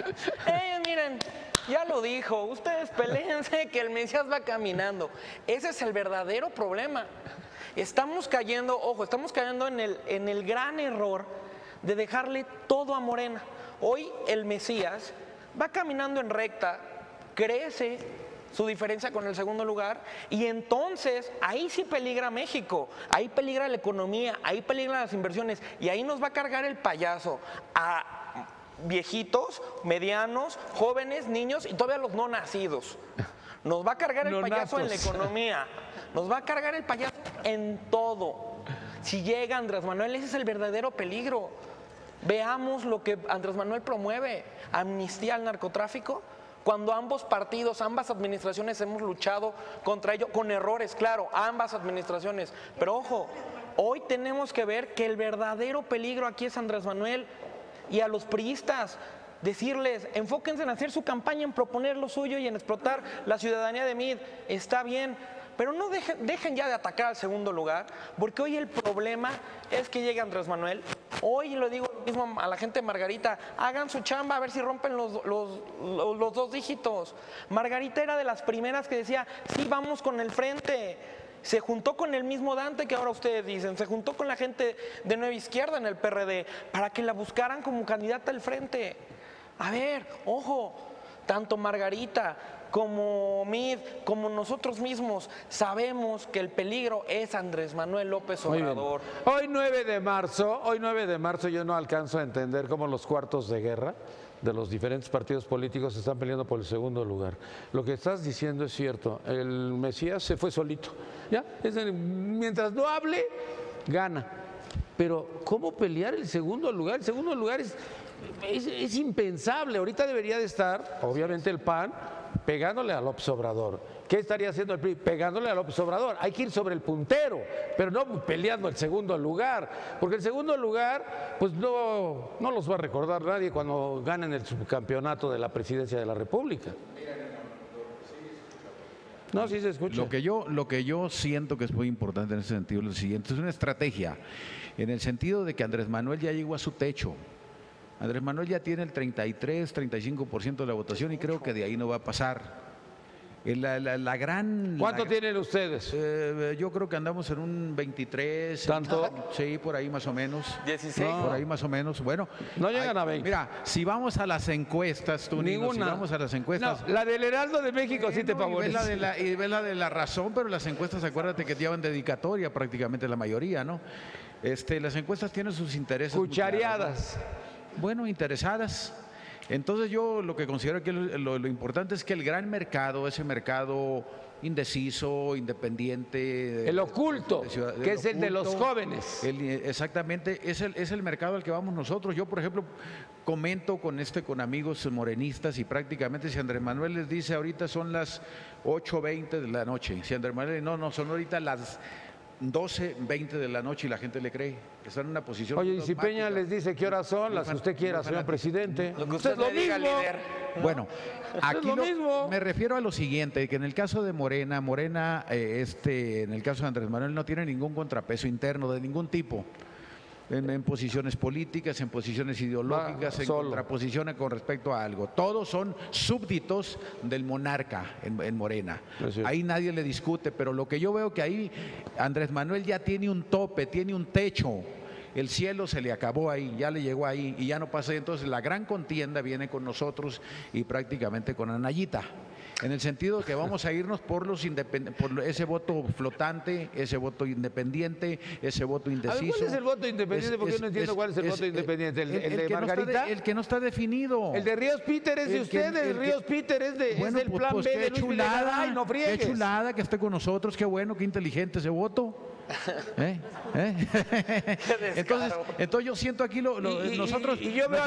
Miren, ya lo dijo, ustedes peléense que el Mesías va caminando. Ese es el verdadero problema. Estamos cayendo, ojo, estamos cayendo en el gran error de dejarle todo a Morena. Hoy el Mesías va caminando en recta, crece su diferencia con el segundo lugar, y entonces ahí sí peligra México, ahí peligra la economía, ahí peligran las inversiones, y ahí nos va a cargar el payaso a viejitos, medianos, jóvenes, niños y todavía los no nacidos. Nos va a cargar el payaso en la economía, nos va a cargar el payaso en todo. Si llega Andrés Manuel, ese es el verdadero peligro. Veamos lo que Andrés Manuel promueve, amnistía al narcotráfico, cuando ambos partidos, ambas administraciones hemos luchado contra ello, con errores, claro, ambas administraciones. Pero ojo, hoy tenemos que ver que el verdadero peligro aquí es Andrés Manuel, y a los priistas decirles, enfóquense en hacer su campaña, en proponer lo suyo y en explotar la ciudadanía de Mid. Está bien, pero no dejen ya de atacar al segundo lugar, porque hoy el problema es que llegue Andrés Manuel. Hoy lo digo mismo a la gente de Margarita, hagan su chamba a ver si rompen los 2 dígitos. Margarita era de las primeras que decía, sí, vamos con el frente. Se juntó con el mismo Dante que ahora ustedes dicen, se juntó con la gente de Nueva Izquierda en el PRD para que la buscaran como candidata al frente. A ver, ojo, tanto Margarita como Mid, como nosotros mismos, sabemos que el peligro es Andrés Manuel López Obrador. Hoy 9 de marzo yo no alcanzo a entender cómo los cuartos de guerra de los diferentes partidos políticos se están peleando por el segundo lugar. Lo que estás diciendo es cierto, el Mesías se fue solito, ¿ya? Mientras no hable, gana. Pero ¿cómo pelear el segundo lugar? El segundo lugar es impensable. Ahorita debería de estar, obviamente, el PAN pegándole a López Obrador. ¿Qué estaría haciendo el PRI? Pegándole a López Obrador. Hay que ir sobre el puntero, pero no peleando el segundo lugar, porque el segundo lugar pues no los va a recordar nadie cuando ganen el subcampeonato de la presidencia de la República. No, sí se escucha. Lo que yo siento que es muy importante en ese sentido es lo siguiente, es una estrategia, en el sentido de que Andrés Manuel ya llegó a su techo. Andrés Manuel ya tiene el 33-35% de la votación y creo que de ahí no va a pasar. ¿Cuánto tienen ustedes? Yo creo que andamos en un 23. ¿Tanto? Sí, por ahí más o menos. 16. Por ahí más o menos. Bueno. No llegan a 20. Mira, si vamos a las encuestas, tú ninguna. Si vamos a las encuestas. No, la del Heraldo de México sí te favorece. Y ves la de La Razón, pero las encuestas, acuérdate que llevan dedicatoria prácticamente la mayoría, ¿no? Las encuestas tienen sus intereses. Cuchareadas. Claros, ¿no? Bueno, interesadas. Entonces yo lo que considero que lo importante es que el gran mercado, ese mercado indeciso, independiente, el oculto, que es el de los jóvenes. Exactamente, es el mercado al que vamos nosotros. Yo, por ejemplo, comento con amigos morenistas y prácticamente si Andrés Manuel les dice ahorita son las 8:20 de la noche, si Andrés Manuel no, son ahorita las 12:20 de la noche y la gente le cree. Está en una posición. Oye, y si Peña les dice qué horas son, las que usted quiera, señor presidente. Lo que usted le diga, líder. Bueno, aquí me refiero a lo siguiente, que en el caso de Morena, en el caso de Andrés Manuel no tiene ningún contrapeso interno de ningún tipo. En posiciones políticas, en posiciones ideológicas, en contraposiciones con respecto a algo. Todos son súbditos del monarca en Morena. Ahí nadie le discute, pero lo que yo veo que ahí Andrés Manuel ya tiene un tope, tiene un techo. El cielo se le acabó ahí, ya le llegó ahí y ya no pasa. Entonces la gran contienda viene con nosotros y prácticamente con Anayita. En el sentido de que vamos a irnos por ese voto flotante, ese voto independiente, ese voto indeciso. ¿Cuál es el voto independiente? Porque no entiendo cuál es el voto independiente. ¿El de Margarita? El que no está definido. El de Ríos Peter es de ustedes. Ríos Peter es del plan B de Luis Videgaray. No friegues. Qué chulada que esté con nosotros. Qué bueno, qué inteligente ese voto. Entonces yo siento aquí nosotros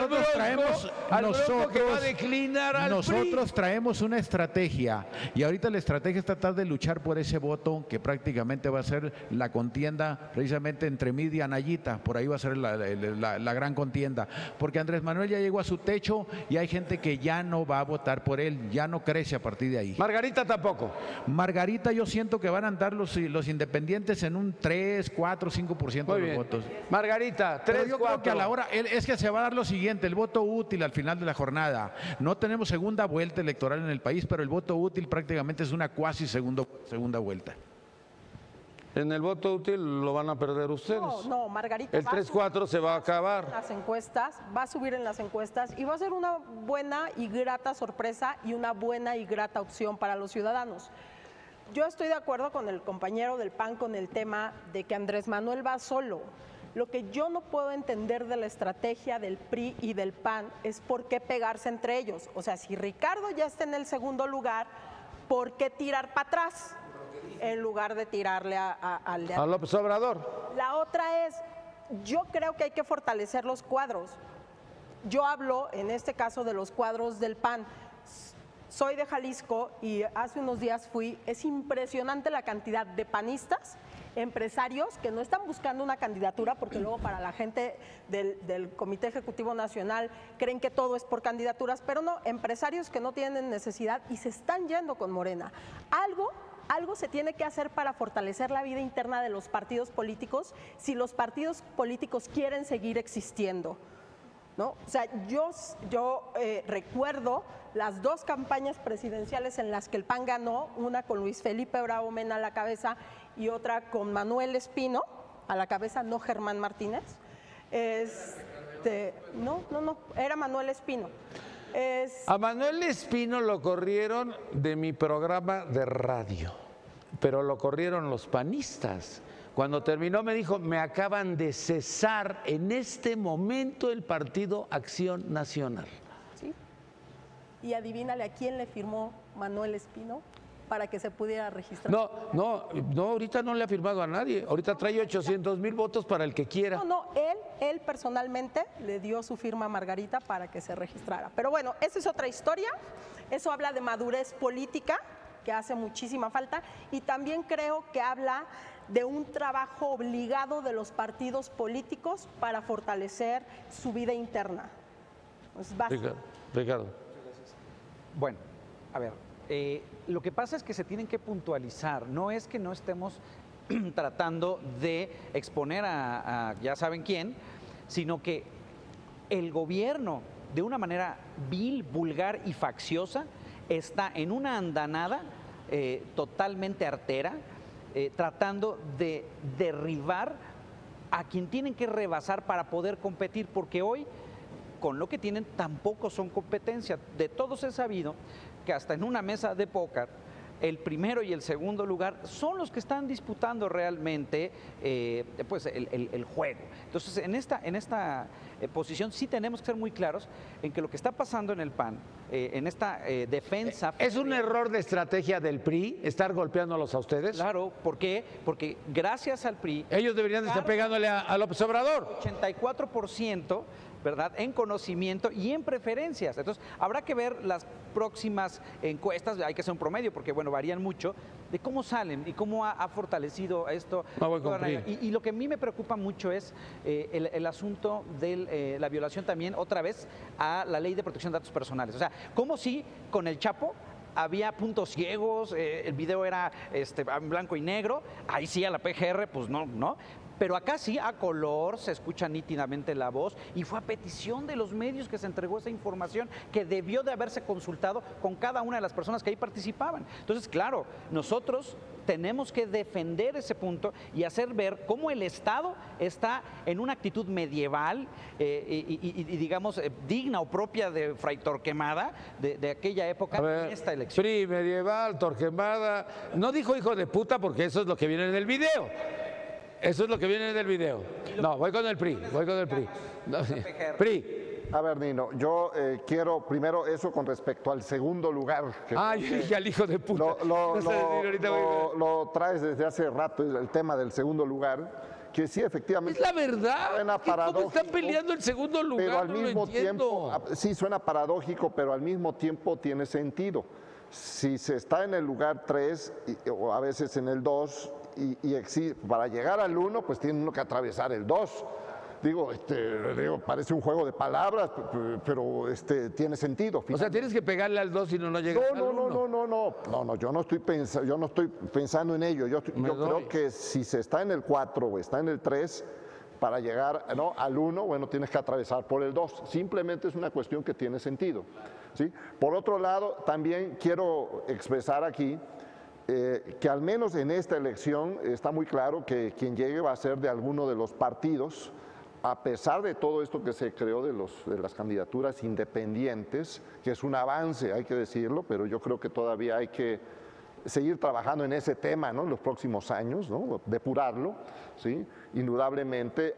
traemos una estrategia y ahorita la estrategia es tratar de luchar por ese voto que prácticamente va a ser la contienda precisamente entre Mid y Anayita. Por ahí va a ser la gran contienda, porque Andrés Manuel ya llegó a su techo y hay gente que ya no va a votar por él, ya no crece a partir de ahí. Margarita tampoco. Margarita, yo siento que van a andar los independientes en un 3, 4, 5% de los votos. Margarita, 3, 4. Yo creo que a la hora, es que se va a dar lo siguiente, el voto útil al final de la jornada. No tenemos segunda vuelta electoral en el país, pero el voto útil prácticamente es una cuasi segunda vuelta. En el voto útil lo van a perder ustedes. No, Margarita. El 3-4 se va a acabar. Las encuestas, va a subir en las encuestas y va a ser una buena y grata sorpresa y una buena y grata opción para los ciudadanos. Yo estoy de acuerdo con el compañero del PAN con el tema de que Andrés Manuel va solo. Lo que yo no puedo entender de la estrategia del PRI y del PAN es por qué pegarse entre ellos. O sea, si Ricardo ya está en el segundo lugar, ¿por qué tirar para atrás en lugar de tirarle a López Obrador? La otra es, yo creo que hay que fortalecer los cuadros. Yo hablo en este caso de los cuadros del PAN. Soy de Jalisco y hace unos días es impresionante la cantidad de panistas, empresarios que no están buscando una candidatura, porque luego para la gente del Comité Ejecutivo Nacional creen que todo es por candidaturas, pero no, empresarios que no tienen necesidad y se están yendo con Morena. Algo se tiene que hacer para fortalecer la vida interna de los partidos políticos si los partidos políticos quieren seguir existiendo, ¿no? O sea, yo recuerdo las dos campañas presidenciales en las que el PAN ganó, una con Luis Felipe Bravo Mena a la cabeza y otra con Manuel Espino a la cabeza, no Germán Martínez. No, era Manuel Espino. A Manuel Espino lo corrieron de mi programa de radio, pero lo corrieron los panistas. Cuando terminó me dijo, me acaban de cesar en este momento el Partido Acción Nacional. Sí. Y adivínale a quién le firmó Manuel Espino para que se pudiera registrar. No, ahorita no le ha firmado a nadie. Ahorita trae 800,000 votos para el que quiera. Él personalmente le dio su firma a Margarita para que se registrara. Pero bueno, esa es otra historia. Eso habla de madurez política, que hace muchísima falta, y también creo que habla de un trabajo obligado de los partidos políticos para fortalecer su vida interna. Es básico. Ricardo. Bueno, a ver, lo que pasa es que se tienen que puntualizar, no es que no estemos tratando de exponer a ya saben quién, sino que el gobierno, de una manera vil, vulgar y facciosa, está en una andanada totalmente artera, tratando de derribar a quien tienen que rebasar para poder competir, porque hoy, con lo que tienen, tampoco son competencia. De todos he sabido que hasta en una mesa de póker, el primero y el segundo lugar son los que están disputando realmente pues el juego. Entonces, en esta posición sí tenemos que ser muy claros en que lo que está pasando en el PAN, en esta defensa... ¿Es un error de estrategia del PRI estar golpeándolos a ustedes? Claro, ¿por qué? Porque gracias al PRI... Ellos deberían de estar pegándole a López Obrador. 84%, ¿verdad?, en conocimiento y en preferencias. Entonces, habrá que ver las próximas encuestas, hay que hacer un promedio, porque, bueno, varían mucho, de cómo salen y cómo ha fortalecido esto. Y lo que a mí me preocupa mucho es el asunto de la violación también, otra vez, a la Ley de Protección de Datos Personales. O sea, como si con el Chapo había puntos ciegos, el video era en blanco y negro, ahí sí a la PGR, pues no. Pero acá sí, a color, se escucha nítidamente la voz y fue a petición de los medios que se entregó esa información que debió de haberse consultado con cada una de las personas que ahí participaban. Entonces, claro, nosotros tenemos que defender ese punto y hacer ver cómo el Estado está en una actitud medieval y digamos, digna o propia de Fray Torquemada, de aquella época, en esta elección. PRI, medieval, Torquemada. No dijo hijo de puta porque eso es lo que viene en el video. Eso es lo que viene del video. No, voy con el PRI, No, PRI. A ver, Nino, yo quiero primero eso con respecto al segundo lugar. Ay, ya el hijo de puta. Lo traes desde hace rato, el tema del segundo lugar. Que sí, efectivamente. Es la verdad. Suena ¿Cómo están peleando el segundo lugar? Pero al No mismo lo entiendo. tiempo, sí suena paradójico, pero al mismo tiempo tiene sentido. Si se está en el lugar 3 o a veces en el 2 para llegar al 1, pues tiene uno que atravesar el 2. Digo, parece un juego de palabras, pero tiene sentido. O sea, tienes que pegarle al 2 y no llegas al 1. No, yo no estoy pensando en ello. Yo creo que si se está en el 4 o está en el 3, para llegar al 1, bueno, tienes que atravesar por el 2. Simplemente es una cuestión que tiene sentido, ¿sí? Por otro lado, también quiero expresar aquí que al menos en esta elección está muy claro que quien llegue va a ser de alguno de los partidos, a pesar de todo esto que se creó de las candidaturas independientes, que es un avance, hay que decirlo, pero yo creo que todavía hay que seguir trabajando en ese tema, ¿no? En los próximos años, ¿no? Depurarlo, ¿sí? Indudablemente,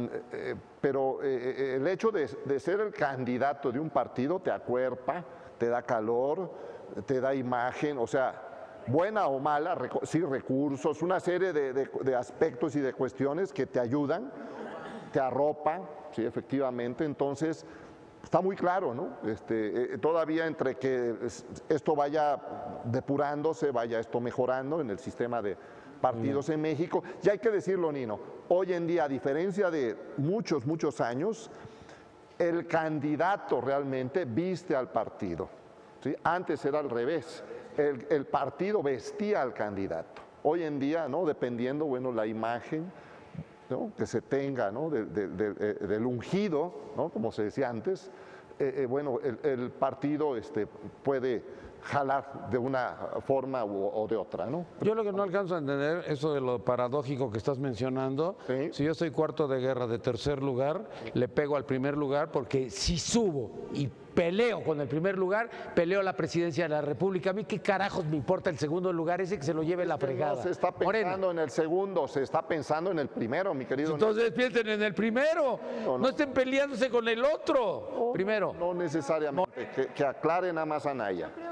pero el hecho de ser el candidato de un partido te acuerpa, te da calor, te da imagen, o sea, buena o mala, sí, recursos, una serie de aspectos y de cuestiones que te ayudan, te arropa, sí, efectivamente. Entonces está muy claro, ¿no? Todavía entre que esto vaya depurándose, vaya esto mejorando en el sistema de partidos en México. Y hay que decirlo, Nino, hoy en día, a diferencia de muchos años, el candidato realmente viste al partido, ¿sí? Antes era al revés, el partido vestía al candidato. Hoy en día, ¿no? Dependiendo, bueno, la imagen, ¿no? Que se tenga, ¿no? Del ungido, ¿no? Como se decía antes, bueno, el partido puede jalar de una forma o de otra, ¿no? Yo lo que no alcanzo a entender, eso de lo paradójico que estás mencionando, ¿sí? Si yo estoy cuarto de guerra de tercer lugar, le pego al primer lugar, porque si subo y peleo con el primer lugar, peleo la presidencia de la República. A mí qué carajos me importa el segundo lugar, ese que se lo lleve la fregada. No se está pensando en el segundo, se está pensando en el primero, mi querido. Entonces piensen en el primero, no estén peleándose con el otro. Primero. No necesariamente, que aclare nada más a Anaya. Creo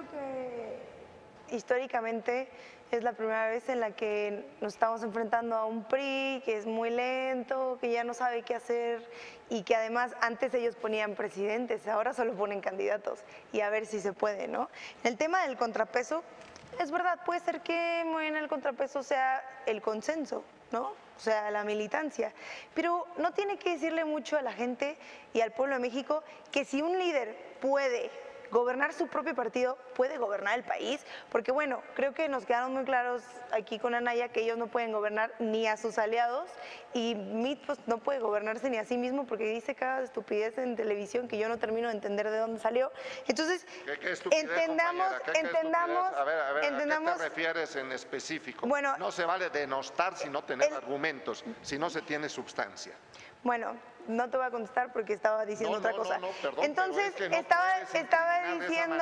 que históricamente es la primera vez en la que nos estamos enfrentando a un PRI que es muy lento, que ya no sabe qué hacer y que además antes ellos ponían presidentes, ahora solo ponen candidatos y a ver si se puede, ¿no? El tema del contrapeso, es verdad, puede ser que en el contrapeso sea el consenso, ¿no? O sea, la militancia, pero no tiene que decirle mucho a la gente y al pueblo de México que si un líder puede gobernar su propio partido, puede gobernar el país, porque bueno, creo que nos quedaron muy claros aquí con Anaya que ellos no pueden gobernar ni a sus aliados y Mitt pues no puede gobernarse ni a sí mismo porque dice cada estupidez en televisión que yo no termino de entender de dónde salió. Entonces, ¿Qué estupidez, entendamos, ¿a qué te refieres en específico? Bueno, no se vale denostar si no tener argumentos, si no se tiene substancia. Bueno, no te voy a contestar porque estaba diciendo otra cosa. Perdón, entonces, pero es que estaba diciendo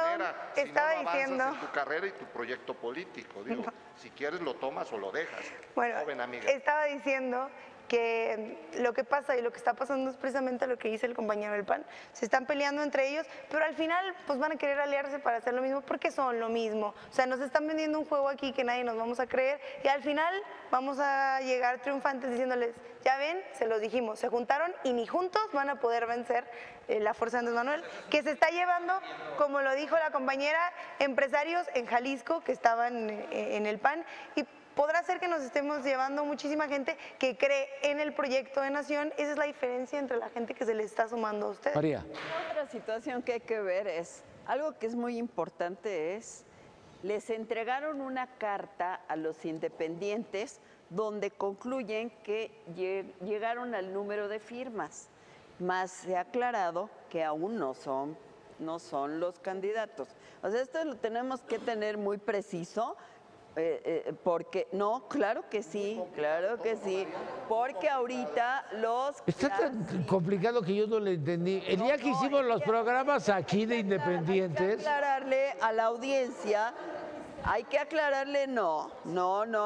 en tu carrera y tu proyecto político. Digo, si quieres lo tomas o lo dejas. Bueno, joven amiga. Estaba diciendo que lo que pasa y lo que está pasando es precisamente lo que dice el compañero del PAN. Se están peleando entre ellos, pero al final pues van a querer aliarse para hacer lo mismo porque son lo mismo. O sea, nos están vendiendo un juego aquí que nadie nos vamos a creer y al final vamos a llegar triunfantes diciéndoles, ya ven, se los dijimos, se juntaron y ni juntos van a poder vencer la fuerza de Andrés Manuel, que se está llevando, como lo dijo la compañera, empresarios en Jalisco que estaban en el PAN y podrá ser que nos estemos llevando muchísima gente que cree en el proyecto de nación. Esa es la diferencia entre la gente que se le está sumando a ustedes. María. Otra situación que hay que ver es, algo que es muy importante es, les entregaron una carta a los independientes donde concluyen que llegaron al número de firmas, más se ha aclarado que aún no son los candidatos. O sea, esto lo tenemos que tener muy preciso. Porque no, claro que sí, porque ahorita está tan complicado que yo no le entendí. El día que hicimos los programas aquí de independientes, hay que aclararle a la audiencia, hay que aclararle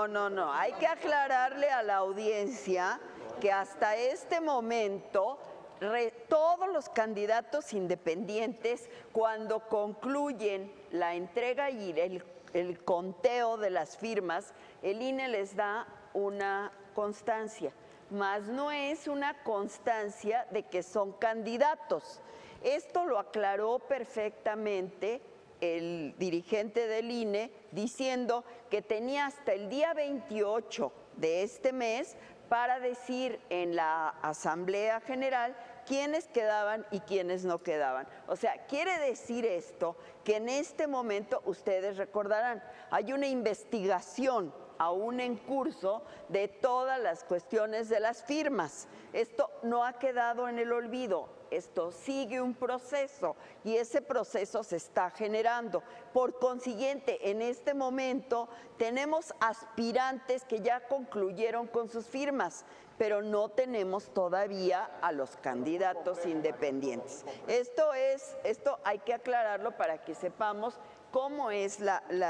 hay que aclararle a la audiencia que hasta este momento todos los candidatos independientes, cuando concluyen la entrega y el conteo de las firmas, el INE les da una constancia, mas no es una constancia de que son candidatos. Esto lo aclaró perfectamente el dirigente del INE, diciendo que tenía hasta el día 28 de este mes para decir en la Asamblea General quiénes quedaban y quiénes no quedaban. O sea, quiere decir esto que en este momento, ustedes recordarán, hay una investigación aún en curso de todas las cuestiones de las firmas. Esto no ha quedado en el olvido, esto sigue un proceso y ese proceso se está generando. Por consiguiente, en este momento tenemos aspirantes que ya concluyeron con sus firmas, pero no tenemos todavía a los candidatos independientes. Esto hay que aclararlo para que sepamos cómo es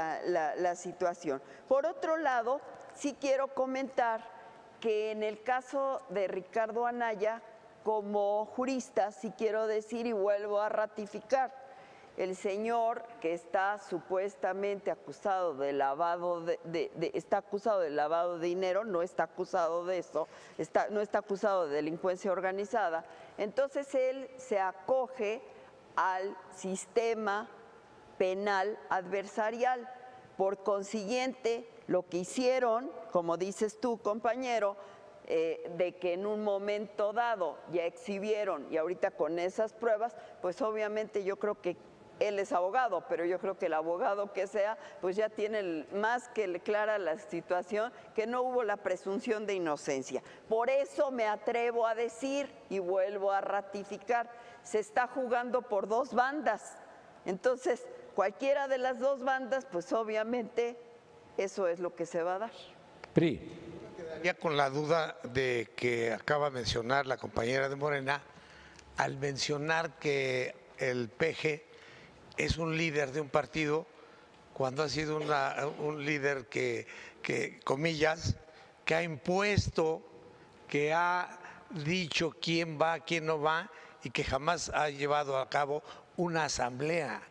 la situación. Por otro lado, sí quiero comentar que en el caso de Ricardo Anaya, como jurista, sí quiero decir y vuelvo a ratificar, el señor que está supuestamente acusado de lavado está acusado de lavado de dinero, no está acusado de eso, no está acusado de delincuencia organizada, entonces él se acoge al sistema penal adversarial. Por consiguiente, lo que hicieron, como dices tú, compañero, de que en un momento dado ya exhibieron y ahorita con esas pruebas, pues obviamente yo creo que él es abogado, pero yo creo que el abogado que sea, pues ya tiene más que clara la situación, que no hubo la presunción de inocencia. Por eso me atrevo a decir y vuelvo a ratificar, se está jugando por dos bandas. Entonces, cualquiera de las dos bandas, pues obviamente eso es lo que se va a dar. PRI. Ya con la duda de que acaba de mencionar la compañera de Morena, al mencionar que el PG es un líder de un partido, cuando ha sido un líder que, comillas, que ha impuesto, que ha dicho quién va, quién no va, y que jamás ha llevado a cabo una asamblea,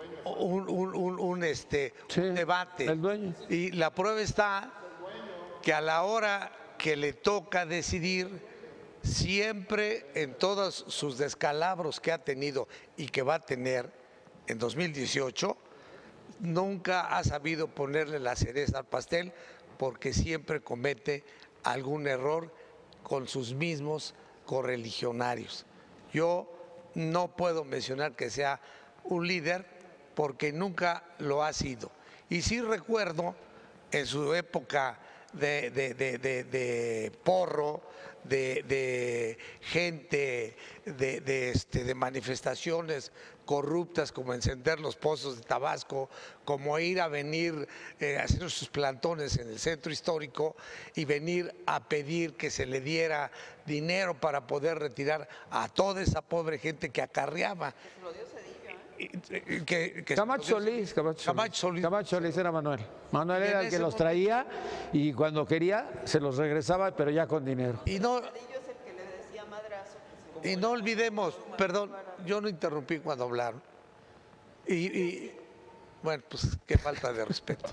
un debate. El dueño. Y la prueba está que a la hora que le toca decidir, siempre en todos sus descalabros que ha tenido y que va a tener en 2018, nunca ha sabido ponerle la cereza al pastel, porque siempre comete algún error con sus mismos correligionarios. Yo no puedo mencionar que sea un líder porque nunca lo ha sido. Y sí recuerdo en su época de porro, de gente, de manifestaciones corruptas, como encender los pozos de Tabasco, como ir a venir a hacer sus plantones en el centro histórico y venir a pedir que se le diera dinero para poder retirar a toda esa pobre gente que acarreaba. Camacho Solís era Manuel. Manuel era el que los traía y cuando quería se los regresaba, pero ya con dinero. Y no olvidemos, perdón, yo no interrumpí cuando hablaron. Y bueno, pues qué falta de respeto.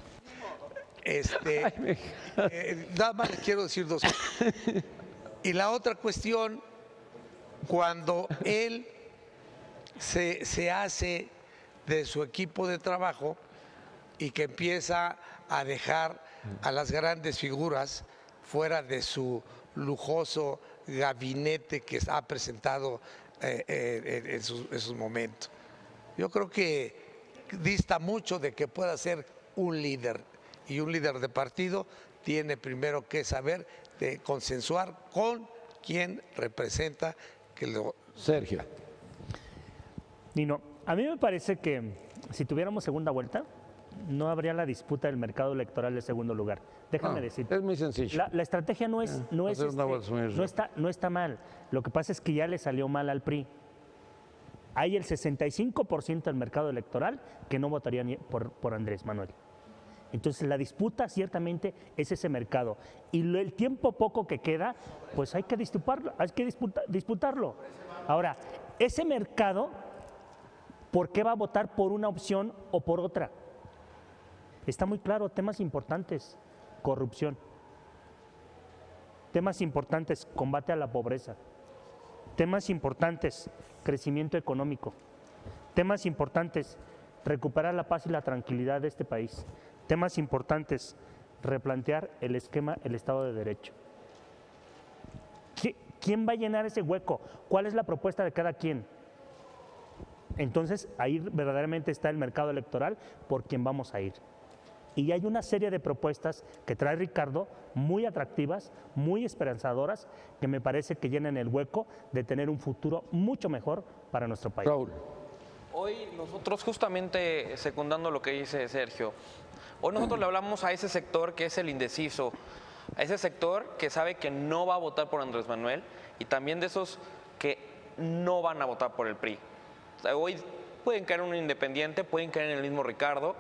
Nada más les quiero decir dos cosas. Y la otra cuestión, cuando él se hace de su equipo de trabajo y que empieza a dejar a las grandes figuras fuera de su lujoso gabinete que ha presentado en sus momentos. Yo creo que dista mucho de que pueda ser un líder, y un líder de partido tiene primero que saber de consensuar con quien representa que lo... Sergio. Nino, a mí me parece que si tuviéramos segunda vuelta, no habría la disputa del mercado electoral de segundo lugar. Déjame decir. Es muy sencillo. La estrategia no está mal. Lo que pasa es que ya le salió mal al PRI. Hay el 65% del mercado electoral que no votaría por Andrés Manuel. Entonces la disputa ciertamente es ese mercado. Y el tiempo poco que queda, pues hay que disputarlo. Ahora, ese mercado, ¿por qué va a votar por una opción o por otra? Está muy claro, temas importantes, corrupción. Temas importantes, combate a la pobreza. Temas importantes, crecimiento económico. Temas importantes, recuperar la paz y la tranquilidad de este país. Temas importantes, replantear el esquema, el Estado de Derecho. ¿Quién va a llenar ese hueco? ¿Cuál es la propuesta de cada quien? Entonces, ahí verdaderamente está el mercado electoral por quien vamos a ir. Y hay una serie de propuestas que trae Ricardo, muy atractivas, muy esperanzadoras, que me parece que llenan el hueco de tener un futuro mucho mejor para nuestro país. Raúl. Hoy nosotros, justamente secundando lo que dice Sergio, hoy nosotros le hablamos a ese sector que es el indeciso, a ese sector que sabe que no va a votar por Andrés Manuel y también de esos que no van a votar por el PRI. O sea, hoy pueden caer en un independiente, pueden caer en el mismo Ricardo.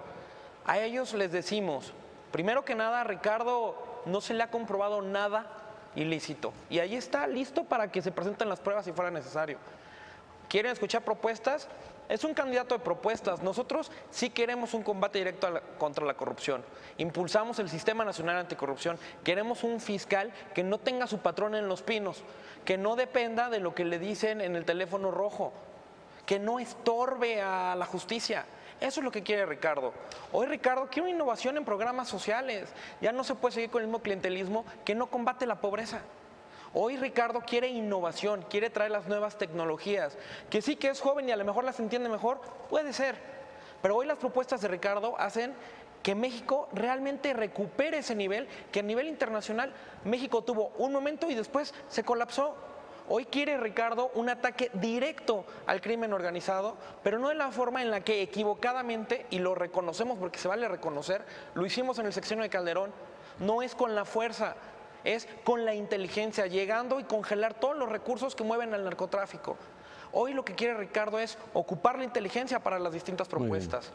A ellos les decimos, primero que nada, a Ricardo no se le ha comprobado nada ilícito y ahí está listo para que se presenten las pruebas si fuera necesario. ¿Quieren escuchar propuestas? Es un candidato de propuestas. Nosotros sí queremos un combate directo contra la corrupción. Impulsamos el Sistema Nacional Anticorrupción. Queremos un fiscal que no tenga su patrón en Los Pinos, que no dependa de lo que le dicen en el teléfono rojo, que no estorbe a la justicia. Eso es lo que quiere Ricardo. Hoy Ricardo quiere una innovación en programas sociales. Ya no se puede seguir con el mismo clientelismo que no combate la pobreza. Hoy Ricardo quiere innovación, quiere traer las nuevas tecnologías. Que sí que es joven y a lo mejor las entiende mejor, puede ser. Pero hoy las propuestas de Ricardo hacen que México realmente recupere ese nivel, que a nivel internacional México tuvo un momento y después se colapsó. Hoy quiere Ricardo un ataque directo al crimen organizado, pero no de la forma en la que equivocadamente, y lo reconocemos porque se vale reconocer, lo hicimos en el sexenio de Calderón. No es con la fuerza, es con la inteligencia, llegando y congelar todos los recursos que mueven al narcotráfico. Hoy lo que quiere Ricardo es ocupar la inteligencia para las distintas propuestas.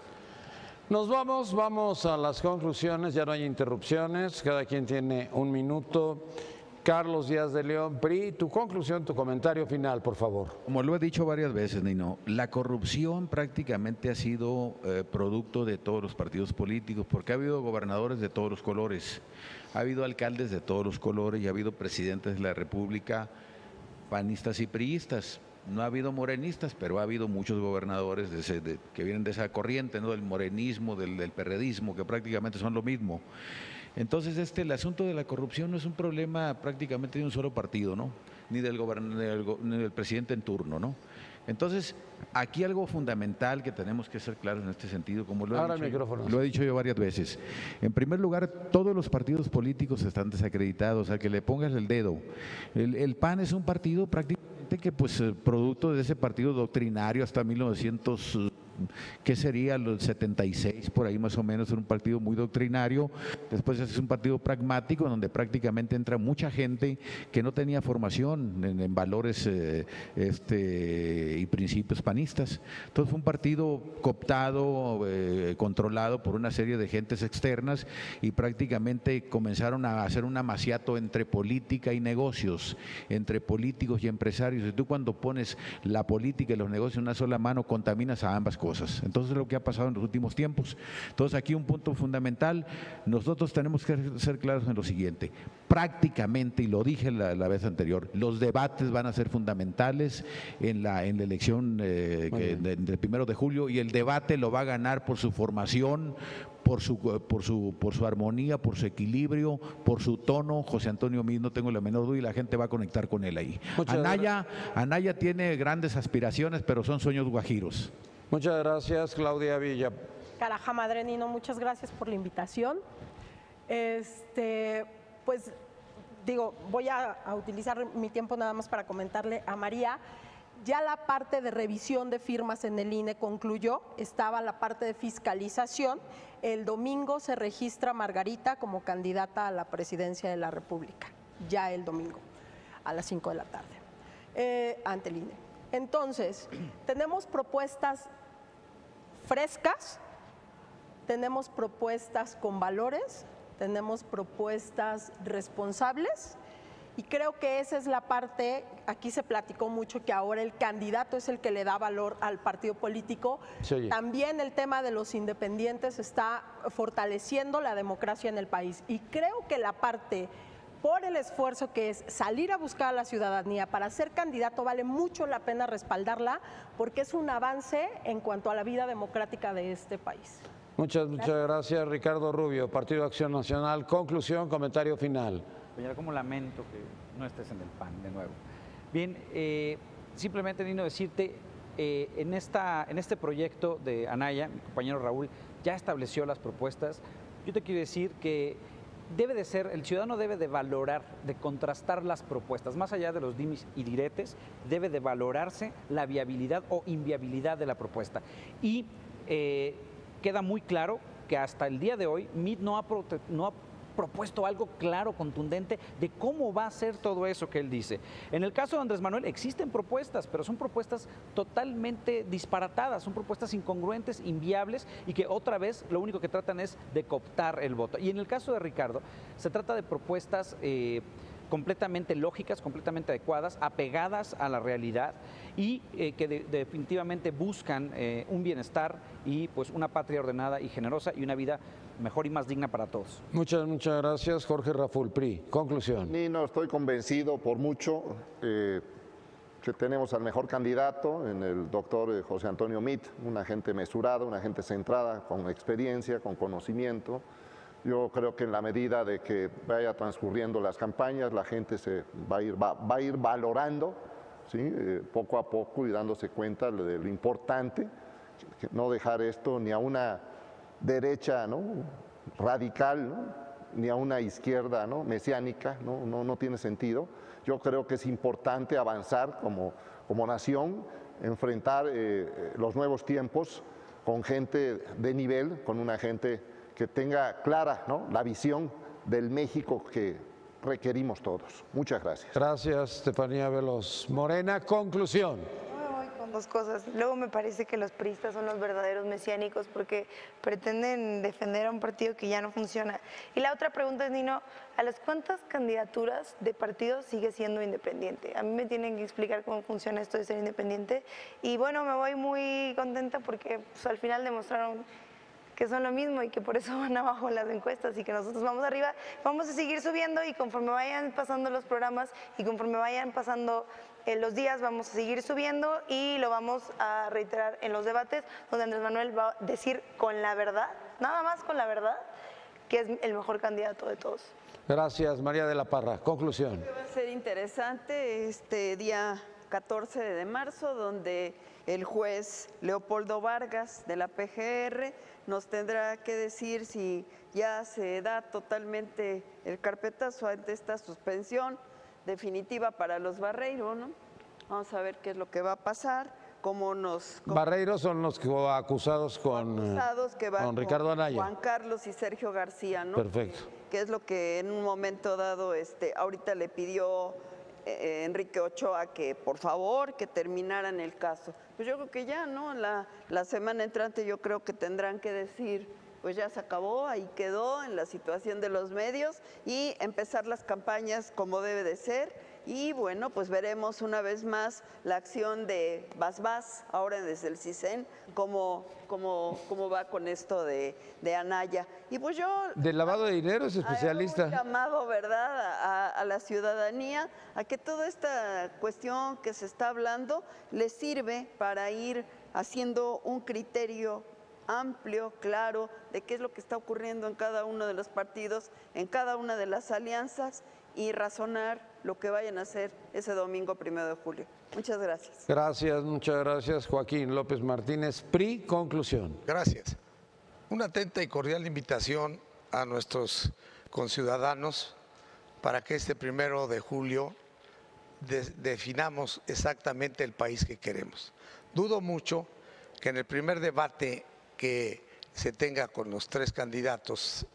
Nos vamos a las conclusiones, ya no hay interrupciones, cada quien tiene un minuto. Carlos Díaz de León, PRI, tu conclusión, tu comentario final, por favor. Como lo he dicho varias veces, Nino, la corrupción prácticamente ha sido producto de todos los partidos políticos, porque ha habido gobernadores de todos los colores, ha habido alcaldes de todos los colores y ha habido presidentes de la República, panistas y priistas. No ha habido morenistas, pero ha habido muchos gobernadores que vienen de esa corriente, ¿no? Del morenismo, del perredismo, que prácticamente son lo mismo. Entonces, el asunto de la corrupción no es un problema prácticamente de un solo partido, ¿no? Ni del presidente en turno, ¿no? Entonces, aquí algo fundamental que tenemos que ser claros en este sentido, como lo he dicho yo varias veces. En primer lugar, todos los partidos políticos están desacreditados, al que le pongas el dedo. El PAN es un partido prácticamente que, pues, producto de ese partido doctrinario hasta 1900... ¿qué sería? Los 76, por ahí más o menos, era un partido muy doctrinario. Después es un partido pragmático, donde prácticamente entra mucha gente que no tenía formación en valores y principios panistas. Entonces fue un partido cooptado, controlado por una serie de gentes externas y prácticamente comenzaron a hacer un amaciato entre política y negocios, entre políticos y empresarios. Y tú, cuando pones la política y los negocios en una sola mano, contaminas a ambas cosas. Entonces, es lo que ha pasado en los últimos tiempos. Entonces, aquí un punto fundamental, nosotros tenemos que ser claros en lo siguiente: prácticamente, y lo dije la vez anterior, los debates van a ser fundamentales en la elección del 1 de julio, y el debate lo va a ganar por su formación, por su armonía, por su equilibrio, por su tono. José Antonio Meade, no tengo la menor duda, y la gente va a conectar con él ahí. Anaya tiene grandes aspiraciones, pero son sueños guajiros. Muchas gracias, Claudia Villa. Caraja madre, Nino, muchas gracias por la invitación. Pues digo, voy a utilizar mi tiempo nada más para comentarle a María. Ya la parte de revisión de firmas en el INE concluyó, estaba la parte de fiscalización. El domingo se registra Margarita como candidata a la presidencia de la República, ya el domingo, a las 5 de la tarde, ante el INE. Entonces, tenemos propuestas frescas, tenemos propuestas con valores, tenemos propuestas responsables Y creo que esa es la parte, aquí se platicó mucho que ahora el candidato es el que le da valor al partido político. Sí. También el tema de los independientes está fortaleciendo la democracia en el país. Y creo que la parte, por el esfuerzo que es salir a buscar a la ciudadanía para ser candidato, vale mucho la pena respaldarla porque es un avance en cuanto a la vida democrática de este país. Muchas gracias, Ricardo Rubio, Partido Acción Nacional. Conclusión, comentario final. Compañera, cómo lamento que no estés en el PAN de nuevo. Bien, simplemente, Nino, decirte, en este proyecto de Anaya, mi compañero Raúl ya estableció las propuestas. Yo te quiero decir que debe de ser, el ciudadano debe de valorar, de contrastar las propuestas, más allá de los dimis y diretes, debe de valorarse la viabilidad o inviabilidad de la propuesta. Y queda muy claro que hasta el día de hoy MIT no ha propuesto algo claro, contundente, de cómo va a ser todo eso que él dice. En el caso de Andrés Manuel existen propuestas, pero son propuestas totalmente disparatadas, son propuestas incongruentes, inviables y que otra vez lo único que tratan es de cooptar el voto. Y en el caso de Ricardo, se trata de propuestas completamente lógicas, completamente adecuadas, apegadas a la realidad y que definitivamente buscan un bienestar y pues una patria ordenada y generosa y una vida mejor y más digna para todos. Muchas gracias, Jorge Raful, PRI. Conclusión. Nino, estoy convencido por mucho que tenemos al mejor candidato en el doctor José Antonio Meade, una gente mesurada, una gente centrada, con experiencia, con conocimiento. Yo creo que en la medida de que vaya transcurriendo las campañas, la gente se va a ir valorando, ¿sí? Poco a poco y dándose cuenta de lo importante, que no dejar esto ni a una derecha, ¿no?, radical, ¿no?, ni a una izquierda, ¿no?, mesiánica, no tiene sentido. Yo creo que es importante avanzar como nación, enfrentar los nuevos tiempos con gente de nivel, con una gente que tenga clara, ¿no?, la visión del México que requerimos todos. Muchas gracias. Gracias, Estefanía Veloz. Morena, conclusión. Dos cosas. Luego me parece que los priistas son los verdaderos mesiánicos porque pretenden defender a un partido que ya no funciona. Y la otra pregunta es, Nino, ¿a las cuántas candidaturas de partido sigue siendo independiente? A mí me tienen que explicar cómo funciona esto de ser independiente. Y bueno, me voy muy contenta porque pues, al final demostraron que son lo mismo y que por eso van abajo en las encuestas y que nosotros vamos arriba. Vamos a seguir subiendo y conforme vayan pasando los programas y conforme vayan pasando los días vamos a seguir subiendo y lo vamos a reiterar en los debates donde Andrés Manuel va a decir con la verdad, nada más con la verdad, que es el mejor candidato de todos. Gracias, María de la Parra. Conclusión. Va a ser interesante este día 14 de marzo, donde el juez Leopoldo Vargas de la PGR nos tendrá que decir si ya se da totalmente el carpetazo ante esta suspensión definitiva para los Barreiro, ¿no? Vamos a ver qué es lo que va a pasar, cómo nos... Barreiro son los acusados con Ricardo Anaya. Juan Carlos y Sergio García, ¿no? Perfecto. Que es lo que en un momento dado, ahorita le pidió Enrique Ochoa que por favor que terminaran el caso. Pues yo creo que ya, ¿no? La semana entrante yo creo que tendrán que decir, pues ya se acabó, ahí quedó en la situación de los medios y empezar las campañas como debe de ser. Y bueno, pues veremos una vez más la acción de Bas, ahora desde el CISEN, cómo va con esto de Anaya. Y pues yo... ¿Del lavado de dinero es especialista? Un llamado, ¿verdad?, a la ciudadanía, a que toda esta cuestión que se está hablando les sirve para ir haciendo un criterio amplio, claro, de qué es lo que está ocurriendo en cada uno de los partidos, en cada una de las alianzas y razonar lo que vayan a hacer ese domingo 1 de julio. Muchas gracias. Gracias, muchas gracias, Joaquín López Martínez. PRI, conclusión. Gracias. Una atenta y cordial invitación a nuestros conciudadanos para que este 1 de julio definamos exactamente el país que queremos. Dudo mucho que en el primer debate que se tenga con los tres candidatos,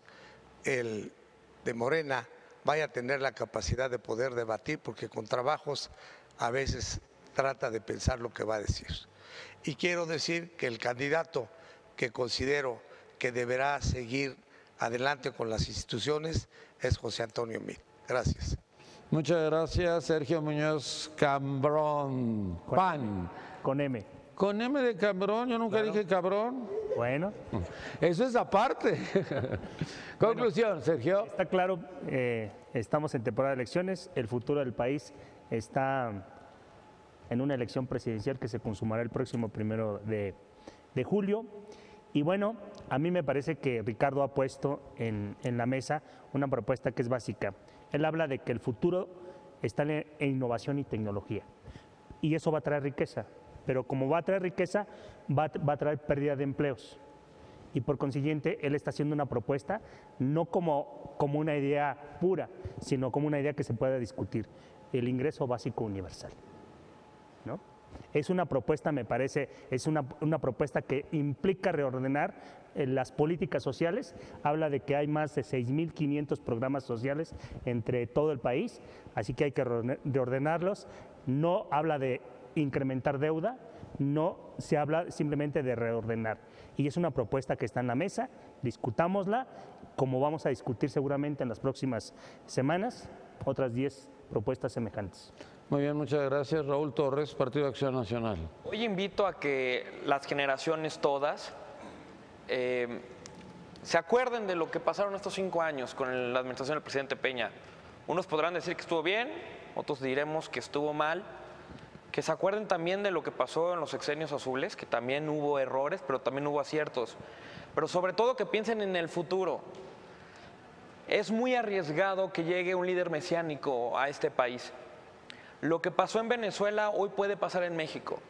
el de Morena vaya a tener la capacidad de poder debatir, porque con trabajos a veces trata de pensar lo que va a decir. Y quiero decir que el candidato que considero que deberá seguir adelante con las instituciones es José Antonio Meade. Gracias. Muchas gracias, Sergio Muñoz Cambrón. PAN. Con M. Con M de cabrón, yo nunca dije cabrón. Bueno. Eso es aparte. Conclusión, Sergio. Está claro, estamos en temporada de elecciones, el futuro del país está en una elección presidencial que se consumará el próximo 1 de julio. Y bueno, a mí me parece que Ricardo ha puesto en la mesa una propuesta que es básica. Él habla de que el futuro está en innovación y tecnología. Y eso va a traer riqueza. Pero como va a traer riqueza, va a traer pérdida de empleos. Y por consiguiente, él está haciendo una propuesta no como una idea pura, sino como una idea que se pueda discutir. El ingreso básico universal, ¿no? Es una propuesta, me parece, es una propuesta que implica reordenar las políticas sociales. Habla de que hay más de 6.500 programas sociales entre todo el país, así que hay que reordenarlos. No habla de incrementar deuda, no se habla simplemente de reordenar. Y es una propuesta que está en la mesa, discutámosla, como vamos a discutir seguramente en las próximas semanas, otras 10 propuestas semejantes. Muy bien, muchas gracias. Raúl Torres, Partido Acción Nacional. Hoy invito a que las generaciones todas se acuerden de lo que pasaron estos 5 años con la administración del presidente Peña. Unos podrán decir que estuvo bien, otros diremos que estuvo mal. Que se acuerden también de lo que pasó en los sexenios azules, que también hubo errores, pero también hubo aciertos. Pero sobre todo que piensen en el futuro. Es muy arriesgado que llegue un líder mesiánico a este país. Lo que pasó en Venezuela hoy puede pasar en México.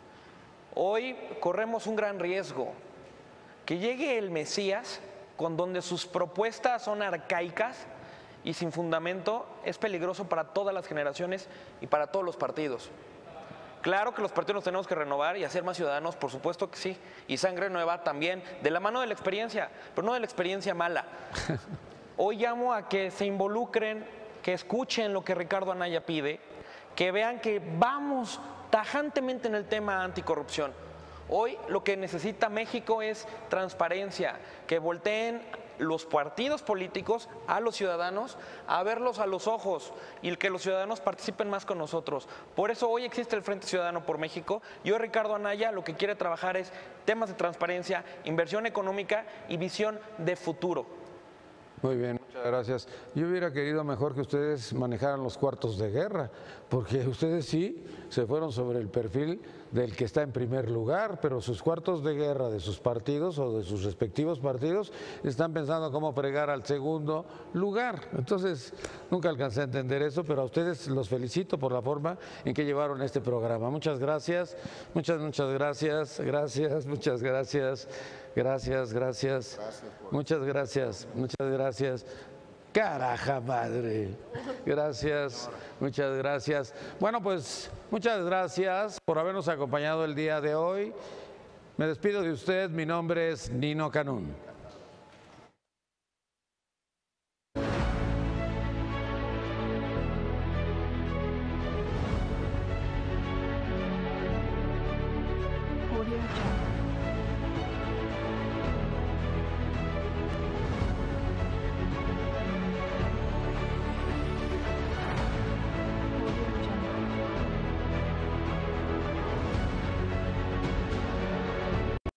Hoy corremos un gran riesgo. Que llegue el Mesías con donde sus propuestas son arcaicas y sin fundamento, es peligroso para todas las generaciones y para todos los partidos. Claro que los partidos nos tenemos que renovar y hacer más ciudadanos, por supuesto que sí. Y sangre nueva también, de la mano de la experiencia, pero no de la experiencia mala. Hoy llamo a que se involucren, que escuchen lo que Ricardo Anaya pide, que vean que vamos tajantemente en el tema anticorrupción. Hoy lo que necesita México es transparencia, que volteen los partidos políticos a los ciudadanos a verlos a los ojos y que los ciudadanos participen más con nosotros. Por eso hoy existe el Frente Ciudadano por México y hoy Ricardo Anaya lo que quiere trabajar es temas de transparencia, inversión económica y visión de futuro. Muy bien, muchas gracias. Yo hubiera querido mejor que ustedes manejaran los cuartos de guerra, porque ustedes sí se fueron sobre el perfil del que está en primer lugar, pero sus cuartos de guerra de sus partidos o de sus respectivos partidos están pensando cómo fregar al segundo lugar. Entonces, nunca alcancé a entender eso, pero a ustedes los felicito por la forma en que llevaron este programa. Muchas gracias, muchas gracias, muchas gracias. Gracias. Muchas gracias. Caraja madre. Gracias, muchas gracias. Bueno, pues muchas gracias por habernos acompañado el día de hoy. Me despido de usted, mi nombre es Nino Canún.